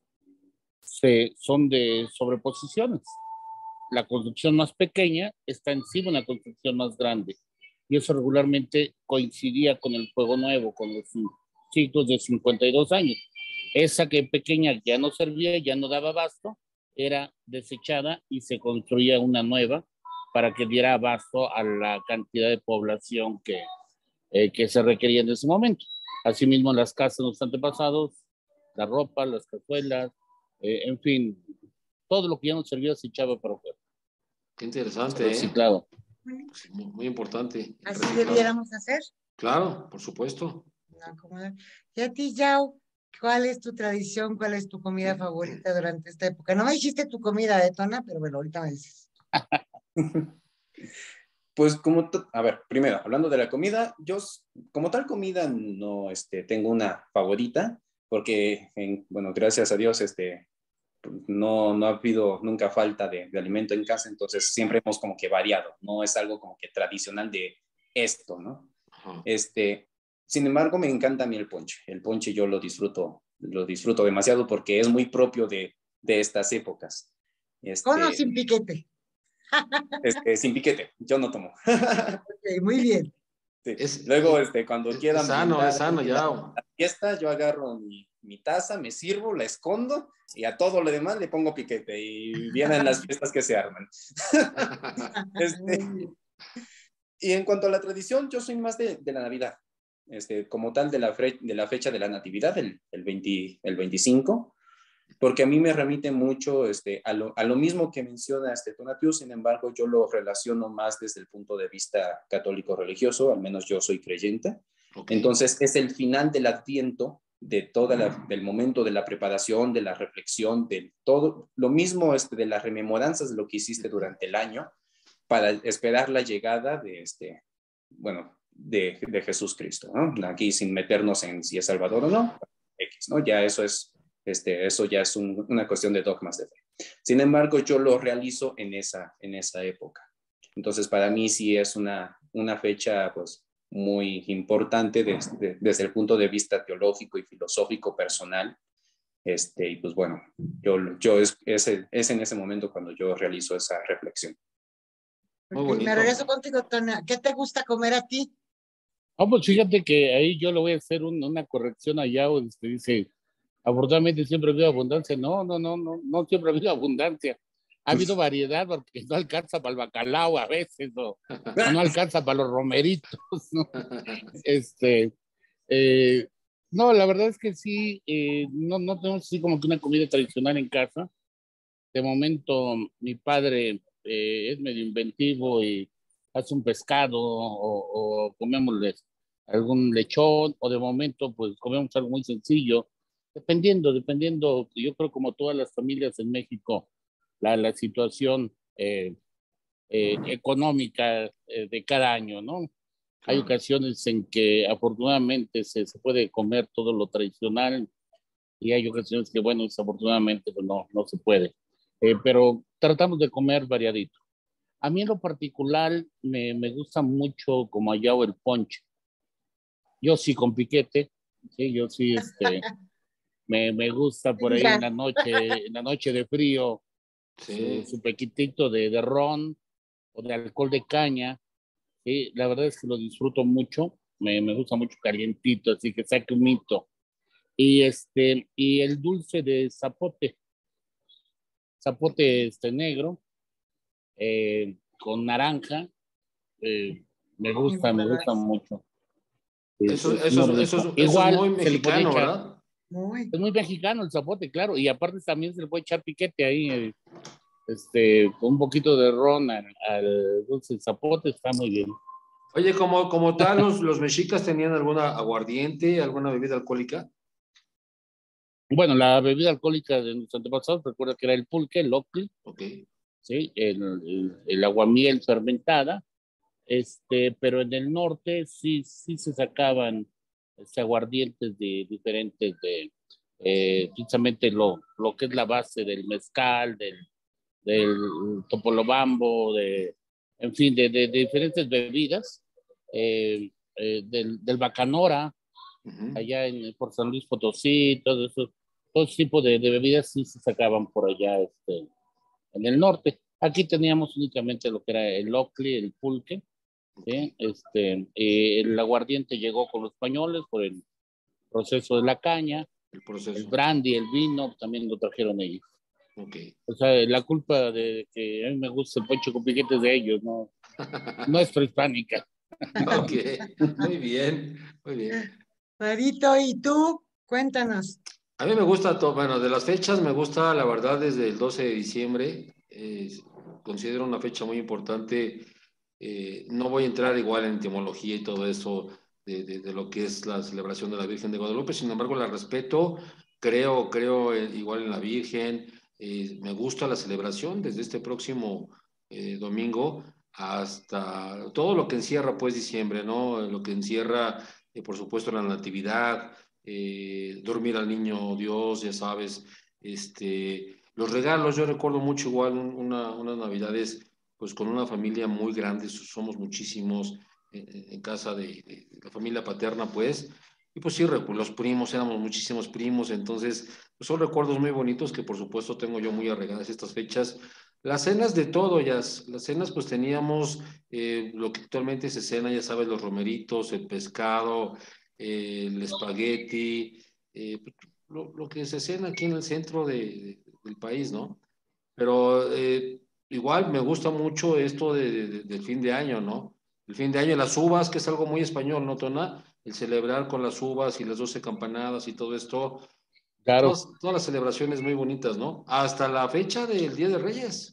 se, son de sobreposiciones. La construcción más pequeña está encima de una construcción más grande. Y eso regularmente coincidía con el fuego nuevo, con los ciclos de cincuenta y dos años. Esa que pequeña ya no servía, ya no daba abasto, era desechada y se construía una nueva para que diera abasto a la cantidad de población que, eh, que se requería en ese momento. Asimismo, las casas de los antepasados, la ropa, las cazuelas, eh, en fin, todo lo que ya no servía se echaba para afuera. Qué interesante, reciclado. ¿eh? Sí, muy, muy importante. Así Reciclado. debiéramos hacer. Claro, por supuesto. No, y a ti, Yao, ¿cuál es tu tradición? ¿Cuál es tu comida favorita durante esta época? No me dijiste tu comida de Tona, pero bueno, ahorita me dices. Pues como, a ver, primero, hablando de la comida, yo como tal comida no este, tengo una favorita, porque, en, bueno, gracias a Dios, este, no, no ha habido nunca falta de, de alimento en casa, entonces siempre hemos como que variado, no es algo como que tradicional de esto, ¿no? Uh-huh. Este, sin embargo, me encanta a mí el ponche, el ponche yo lo disfruto, lo disfruto demasiado porque es muy propio de, de estas épocas. Este, ¿Con o sin piquete? Este, sin piquete, yo no tomo. Ok, muy bien. Sí. Es, Luego, este, cuando es, quieran es sano, es sano, ya. La, la fiesta, yo agarro mi, mi taza, me sirvo, la escondo y a todo lo demás le pongo piquete y vienen las fiestas que se arman. este, y en cuanto a la tradición, yo soy más de, de la Navidad. Este, como tal, de la, fre de la fecha de la Natividad, el, el, veinte, el veinticinco, porque a mí me remite mucho este, a, lo, a lo mismo que menciona este Tonatiuh. Sin embargo, yo lo relaciono más desde el punto de vista católico religioso, al menos yo soy creyente. Okay. Entonces, es el final del Adviento, de toda la, del momento de la preparación, de la reflexión, de todo, lo mismo este, de las rememoranzas de lo que hiciste durante el año, para esperar la llegada de, este, bueno, de, de Jesús Cristo, ¿no? Aquí sin meternos en si es Salvador o no, X, ¿no? Ya eso es... Este, eso ya es un, una cuestión de dogmas de fe. Sin embargo, yo lo realizo en esa, en esa época. Entonces, para mí sí es una, una fecha pues, muy importante desde, desde el punto de vista teológico y filosófico personal. Este, y pues bueno, yo, yo es, es, es en ese momento cuando yo realizo esa reflexión. Muy bonito. Me regreso contigo, Tona. ¿Qué te gusta comer a ti? Ah, pues fíjate que ahí yo le voy a hacer un, una corrección allá donde se dice... Afortunadamente siempre ha habido abundancia. No, no, no, no, no siempre ha habido abundancia. Ha habido variedad porque no alcanza para el bacalao a veces, o, o no alcanza para los romeritos, ¿no? Este, eh, no, la verdad es que sí, eh, no, no tenemos así como que una comida tradicional en casa. De momento, mi padre eh, es medio inventivo y hace un pescado o, o comemos algún lechón, o de momento, pues comemos algo muy sencillo. Dependiendo, dependiendo, yo creo como todas las familias en México, la, la situación eh, eh, económica eh, de cada año, ¿no? Claro. Hay ocasiones en que afortunadamente se, se puede comer todo lo tradicional y hay ocasiones que, bueno, desafortunadamente pues no, no se puede. Eh, pero tratamos de comer variadito. A mí en lo particular me, me gusta mucho como allá el ponche. Yo sí con piquete, sí, yo sí, este... Me, me gusta por ahí en la noche, en la noche de frío, Sí. su, su pequitito de, de ron o de alcohol de caña. Sí, la verdad es que lo disfruto mucho. Me, me gusta mucho calientito, así que saque un mito. Y este, y el dulce de zapote, zapote este negro, eh, con naranja, eh, me gusta, me gusta mucho. Es, Eso, es eso, muy eso, rico. eso, eso es Igual muy se le puede mexicano, echar, ¿verdad? Muy. es muy mexicano el zapote, claro, y aparte también se le puede echar piquete ahí, eh, este, con un poquito de ron al, al dulce de zapote, está muy bien. Oye, como, como tal, los, los mexicas tenían alguna aguardiente, alguna bebida alcohólica. Bueno, la bebida alcohólica de nuestros antepasados, recuerda que era el pulque, el ocli, Ok. ¿sí? el, el, el aguamiel fermentada, este, pero en el norte sí, sí se sacaban este, aguardientes de diferentes, de, eh, precisamente lo, lo que es la base del mezcal, del, del topolobambo, de, en fin, de, de, de diferentes bebidas, eh, eh, del, del bacanora, Uh-huh. allá en, por San Luis Potosí, todo eso, todo ese tipo de, de bebidas sí se sacaban por allá este, en el norte. Aquí teníamos únicamente lo que era el ocli, el pulque, ¿sí? Okay. Este, eh, el aguardiente llegó con los españoles por el proceso de la caña, El el proceso. brandy, el vino, también lo trajeron ellos. Ok. O sea, la culpa de que a mí me gusta el poncho con piquetes de ellos, no, no es prehispánica. Ok, muy bien, muy bien. Marito, ¿y tú? Cuéntanos. A mí me gusta todo, bueno, de las fechas me gusta, la verdad, desde el doce de diciembre, eh, considero una fecha muy importante. Eh, no voy a entrar igual en etimología y todo eso de, de, de lo que es la celebración de la Virgen de Guadalupe, sin embargo la respeto, creo, creo eh, igual en la Virgen, eh, me gusta la celebración desde este próximo eh, domingo hasta todo lo que encierra pues diciembre, ¿no? Lo que encierra, eh, por supuesto, la natividad, eh, dormir al niño Dios, ya sabes, este, los regalos, yo recuerdo mucho igual una, unas navidades pues con una familia muy grande, somos muchísimos en, en casa de, de, la familia paterna, pues, y pues sí, los primos, éramos muchísimos primos, entonces pues son recuerdos muy bonitos que por supuesto tengo yo muy arraigadas estas fechas. Las cenas de todo, ya, las cenas pues teníamos eh, lo que actualmente se cena, ya sabes, los romeritos, el pescado, eh, el espagueti, eh, lo, lo, que se cena aquí en el centro de, de, del país, ¿no? Pero eh, igual me gusta mucho esto de, de, del fin de año, ¿no? El fin de año, las uvas, que es algo muy español, ¿no, Tona? El celebrar con las uvas y las doce campanadas y todo esto. Claro. Todas, todas las celebraciones muy bonitas, ¿no? Hasta la fecha del Día de Reyes.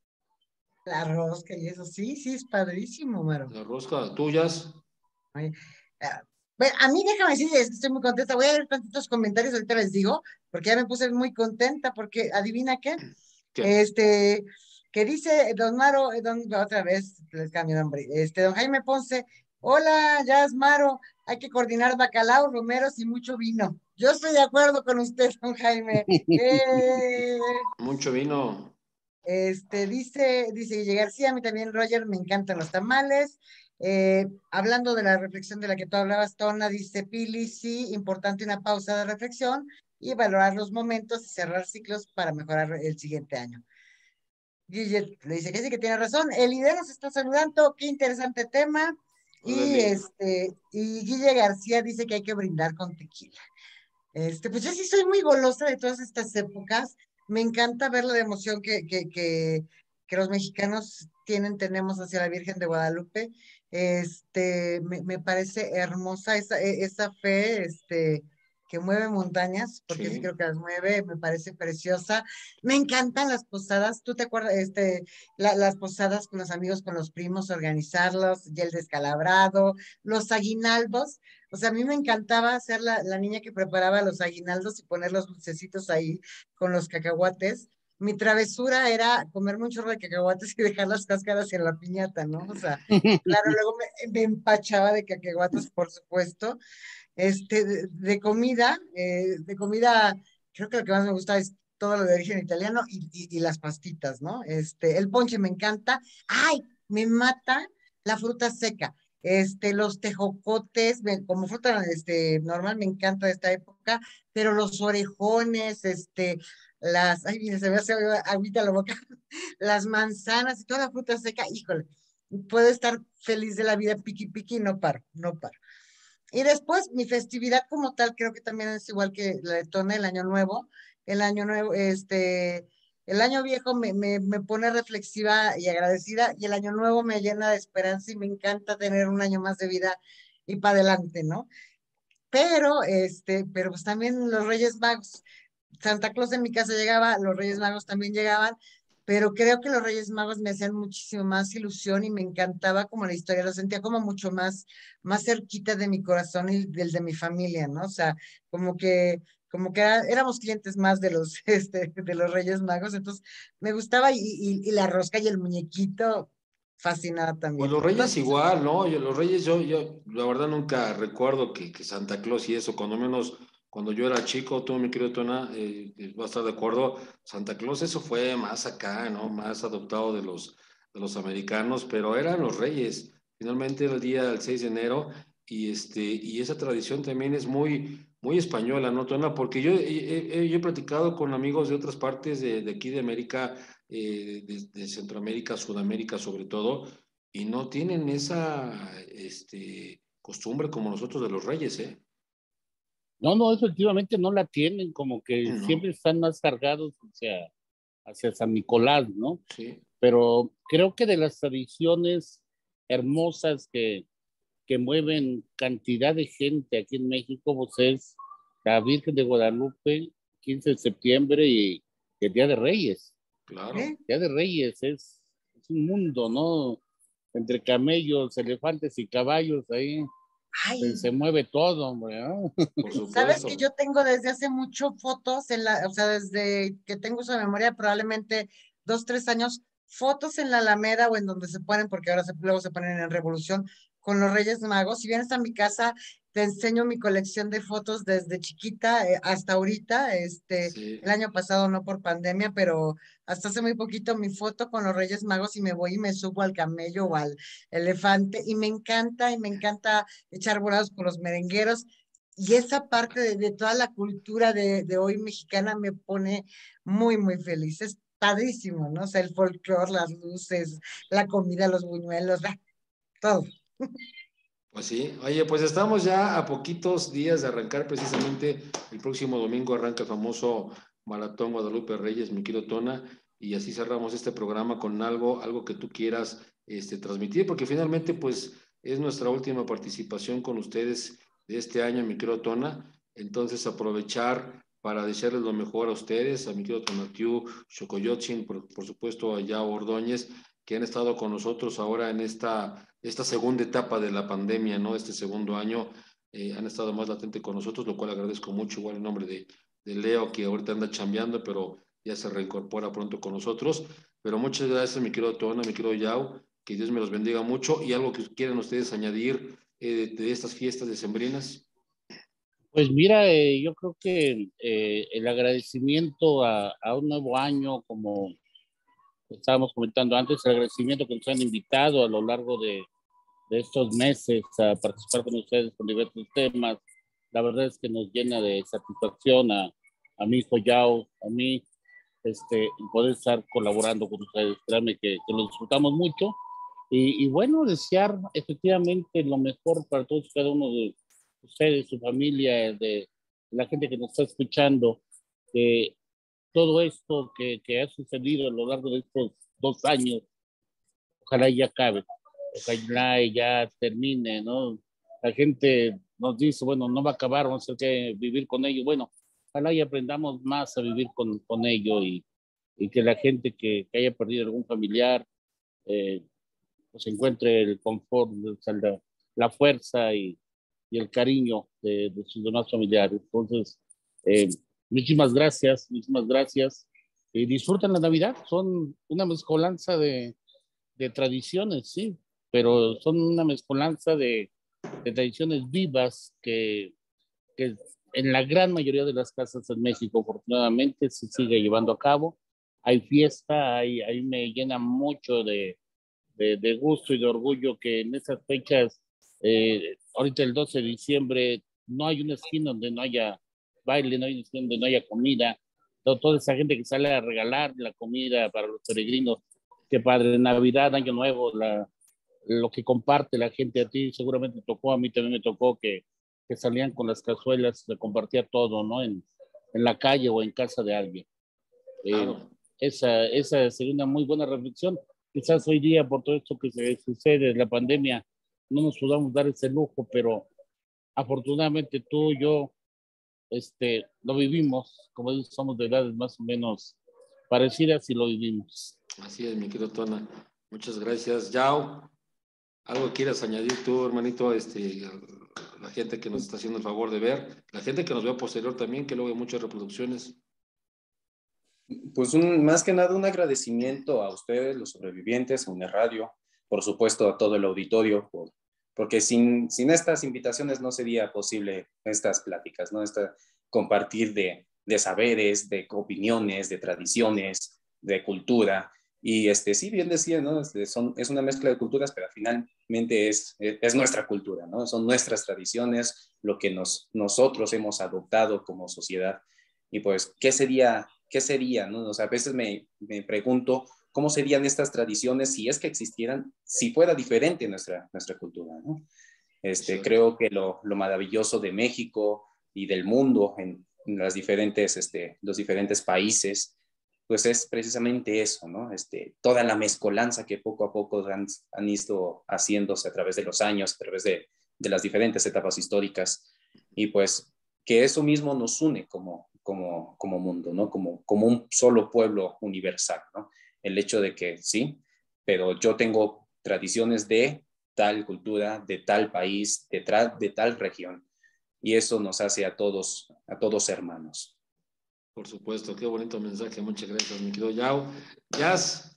La rosca y eso, sí, sí, es padrísimo, Maro. La rosca, tuyas. Ay, ah, bueno, a mí déjame decir, es que estoy muy contenta. Voy a ver tantos comentarios, ahorita les digo, porque ya me puse muy contenta, porque adivina qué, ¿Qué? este, que dice don Maro, eh, don, otra vez les cambio de nombre, este, don Jaime Ponce, hola, ya es Maro, hay que coordinar bacalao, romeros y mucho vino. Yo estoy de acuerdo con usted, don Jaime. Eh, Mucho vino. Este, dice, dice Guille García, a mí también, Roger, me encantan los tamales. Eh, hablando de la reflexión de la que tú hablabas, Tona, dice Pili, sí, importante una pausa de reflexión y valorar los momentos y cerrar ciclos para mejorar el siguiente año. Guille le dice que sí, que tiene razón. El líder nos está saludando, qué interesante tema. Y Órale. este, y Guille García dice que hay que brindar con tequila. Este, pues yo sí soy muy golosa de todas estas épocas. Me encanta ver la emoción que, que, que, que los mexicanos tienen, tenemos hacia la Virgen de Guadalupe. Este, me, me parece hermosa esa, e- esa fe, este, que mueve montañas, porque sí Sí. creo que las mueve, me parece preciosa. Me encantan las posadas. ¿Tú te acuerdas? Este, la- las posadas con los amigos, con los primos, organizarlos, y el descalabrado, los aguinaldos. O sea, a mí me encantaba ser la, la niña que preparaba los aguinaldos y poner los dulcecitos ahí con los cacahuates. Mi travesura era comerme un chorro de cacahuates y dejar las cáscaras en la piñata, ¿no? O sea, claro, luego me, me empachaba de cacahuates, por supuesto. Este, de, de comida, eh, de comida, creo que lo que más me gusta es todo lo de origen italiano y, y, y las pastitas, ¿no? Este, el ponche me encanta. ¡Ay! Me mata la fruta seca. este, los tejocotes, me- como fruta este, normal, me encanta de esta época, pero los orejones, este, las, ay, mira, se me hace agüita la boca, las manzanas y toda la fruta seca, híjole, puedo estar feliz de la vida, piqui piqui, y no paro, no paro. Y después, mi festividad como tal, creo que también es igual que la de Tona, el Año Nuevo. El Año Nuevo, este, el Año Viejo me, me, me pone reflexiva y agradecida, y el Año Nuevo me llena de esperanza y me encanta tener un año más de vida y para adelante, ¿no? Pero, este, pero pues también los Reyes Magos, Santa Claus en mi casa llegaba, los Reyes Magos también llegaban, pero creo que los Reyes Magos me hacían muchísimo más ilusión y me encantaba como la historia, lo sentía como mucho más, más cerquita de mi corazón y del de mi familia, ¿no? O sea, como que, como que era- éramos clientes más de los, este, de los Reyes Magos, entonces me gustaba y, y, y la rosca y el muñequito, fascinada Pues también. los Reyes Entonces, igual, ¿no? Yo, los Reyes, yo, yo, la verdad nunca recuerdo que, que Santa Claus y eso, cuando menos cuando yo era chico, tú, mi querido Tona, eh, eh, va a estar de acuerdo, Santa Claus eso fue más acá, ¿no? Más adoptado de los, de los americanos, pero eran los Reyes. Finalmente era el día del seis de enero y, este, y esa tradición también es muy, muy española, ¿no, Tona? Porque yo, he- he- yo he platicado con amigos de otras partes de, de aquí de América, eh, de, de Centroamérica, Sudamérica sobre todo, y no tienen esa este, costumbre como nosotros de los reyes, ¿eh? No, no, efectivamente no la tienen, como que No, siempre están más cargados hacia, hacia San Nicolás, ¿no? sí, Pero creo que de las tradiciones hermosas que, que mueven cantidad de gente aquí en México, pues es la Virgen de Guadalupe, quince de septiembre y el Día de Reyes. claro. ¿eh? Día de Reyes es, es un mundo, ¿no? Entre camellos, elefantes y caballos, ahí se, Ay, se mueve todo, hombre, ¿no? Por sabes que supuesto. yo tengo desde hace mucho fotos en la, o sea, desde que tengo esa memoria, probablemente dos, tres años, fotos en la Alameda o en donde se ponen, porque ahora se, luego se ponen en Revolución con los Reyes Magos. Si vienes a mi casa, te enseño mi colección de fotos desde chiquita eh, hasta ahorita. Este, Sí. el año pasado no por pandemia, pero hasta hace muy poquito mi foto con los Reyes Magos y me voy y me subo al camello o al elefante y me encanta y me encanta echar volados con los merengueros. Y esa parte de, de toda la cultura de, de hoy mexicana me pone muy, muy feliz. Es padrísimo, ¿no? O sea, el folclore, las luces, la comida, los buñuelos, la- todo. Pues sí, oye, pues estamos ya a poquitos días de arrancar precisamente el próximo domingo arranca el famoso Maratón Guadalupe Reyes, mi querido Tona, y así cerramos este programa con algo, algo que tú quieras este, transmitir, porque finalmente pues es nuestra última participación con ustedes de este año, mi querido Tona, entonces aprovechar para desearles lo mejor a ustedes, a mi querido Tonatiu, Xocoyotzin, por, por supuesto a Yao Ordóñez, que han estado con nosotros ahora en esta, esta segunda etapa de la pandemia, ¿no? Este segundo año eh, han estado más latente con nosotros, lo cual agradezco mucho, igual en nombre de, de Leo, que ahorita anda chambeando, pero ya se reincorpora pronto con nosotros. Pero muchas gracias, mi querido Tona, mi querido Yao, que Dios me los bendiga mucho y algo que quieran ustedes añadir eh, de, de estas fiestas decembrinas. Pues mira, eh, yo creo que eh, el agradecimiento a, a un nuevo año, como estábamos comentando antes, el agradecimiento que nos han invitado a lo largo de, de estos meses a participar con ustedes con diversos temas, la verdad es que nos llena de satisfacción a, a mi hijo Yao, a mí, este, poder estar colaborando con ustedes. Créanme que, que lo disfrutamos mucho. Y, y bueno, desear efectivamente lo mejor para todos y cada uno de ustedes, su familia, de la gente que nos está escuchando, que todo esto que, que ha sucedido a lo largo de estos dos años, ojalá ya acabe, ojalá ya termine, ¿no? La gente nos dice, bueno, no va a acabar, vamos a tener que vivir con ello. Bueno, ojalá y aprendamos más a vivir con, con ello y, y que la gente que, que haya perdido algún familiar, eh, pues encuentre el confort, o sea, la, la fuerza y, y, el cariño de, de sus demás familiares. Entonces, eh, muchísimas gracias, muchísimas gracias. Y disfruten la Navidad, son una mezcolanza de, de tradiciones, sí, pero son una mezcolanza de, de tradiciones vivas que, que en la gran mayoría de las casas en México, afortunadamente, se sigue llevando a cabo. Hay fiesta, hay, ahí me llena mucho de, de, de gusto y de orgullo que en esas fechas Eh, ahorita el doce de diciembre no hay una esquina donde no haya baile, no hay una esquina donde no haya comida. Todo, toda esa gente que sale a regalar la comida para los peregrinos, qué padre. Navidad, Año Nuevo, la, lo que comparte la gente a ti, seguramente tocó, a mí también me tocó que, que salían con las cazuelas, se compartía todo, ¿no? En, en la calle o en casa de alguien. Eh, Claro. esa, esa sería una muy buena reflexión. Quizás hoy día, por todo esto que se sucede, la pandemia, no nos podamos dar ese lujo, pero afortunadamente tú y yo este, lo vivimos, como dices, somos de edades más o menos parecidas y lo vivimos. Así es, mi querido Tona. Muchas gracias. Yao, ¿algo quieras añadir tú, hermanito? Este, la gente que nos está haciendo el favor de ver, la gente que nos vea posterior también, que luego hay muchas reproducciones. Pues un, más que nada un agradecimiento a ustedes, los sobrevivientes, a UNED Radio, por supuesto a todo el auditorio, por, porque sin, sin estas invitaciones no sería posible estas pláticas, ¿no? Esta, compartir de, de saberes, de opiniones, de tradiciones, de cultura. Y este, sí, bien decía, ¿no? Este, son, es una mezcla de culturas, pero finalmente es, es nuestra cultura, ¿no? Son nuestras tradiciones, lo que nos, nosotros hemos adoptado como sociedad. Y pues, ¿qué sería, qué sería, ¿no? O sea, a veces me, me pregunto cómo serían estas tradiciones si es que existieran, si fuera diferente nuestra, nuestra cultura, ¿no? Este, Exacto. creo que lo, lo maravilloso de México y del mundo en, en las diferentes, este, los diferentes países, pues es precisamente eso, ¿no? Este, toda la mezcolanza que poco a poco han, han ido haciéndose a través de los años, a través de, de las diferentes etapas históricas, y pues que eso mismo nos une como, como, como mundo, ¿no? Como, como un solo pueblo universal, ¿no? El hecho de que sí, pero yo tengo tradiciones de tal cultura, de tal país, de, tra- de tal región, y eso nos hace a todos, a todos hermanos. Por supuesto, qué bonito mensaje. Muchas gracias, mi querido Yao. Jazz.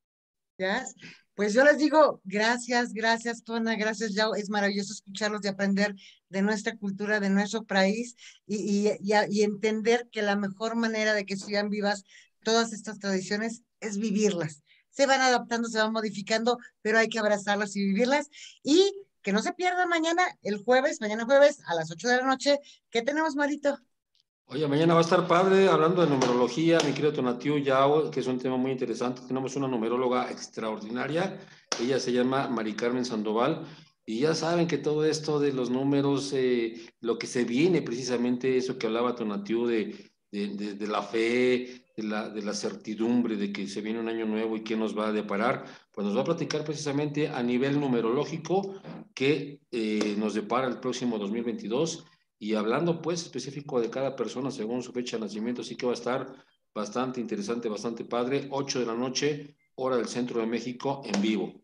¿Ya? Pues yo les digo, gracias, gracias, Tona, gracias, Yao. Es maravilloso escucharlos y aprender de nuestra cultura, de nuestro país y, y, y, y entender que la mejor manera de que sigan vivas todas estas tradiciones es vivirlas. Se van adaptando, se van modificando, pero hay que abrazarlas y vivirlas. Y que no se pierda mañana, el jueves, mañana jueves a las ocho de la noche. ¿Qué tenemos, Marito? Oye, mañana va a estar padre hablando de numerología, mi querido Tonatiu Yao, que es un tema muy interesante. Tenemos una numeróloga extraordinaria, ella se llama Mari Carmen Sandoval, y ya saben que todo esto de los números, eh, lo que se viene precisamente, eso que hablaba Tonatiu de, de, de, de la fe, de la, de la certidumbre de que se viene un año nuevo y qué nos va a deparar, pues nos va a platicar precisamente a nivel numerológico qué eh, nos depara el próximo dos mil veintidós. Y hablando pues específico de cada persona según su fecha de nacimiento, sí que va a estar bastante interesante, bastante padre. ocho de la noche, hora del centro de México, en vivo.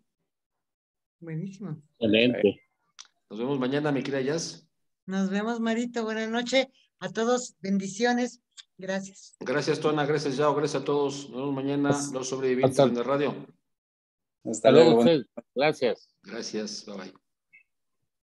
Buenísimo. Excelente. Nos vemos mañana, mi querida Jazz. Nos vemos, Marito. Buenas noches a todos. Bendiciones. Gracias. Gracias, Tona. Gracias, Yao. Gracias a todos. Nos vemos mañana, los sobrevivientes Hasta, en la radio. Hasta hasta luego, luego. usted. Gracias. Gracias. Bye bye.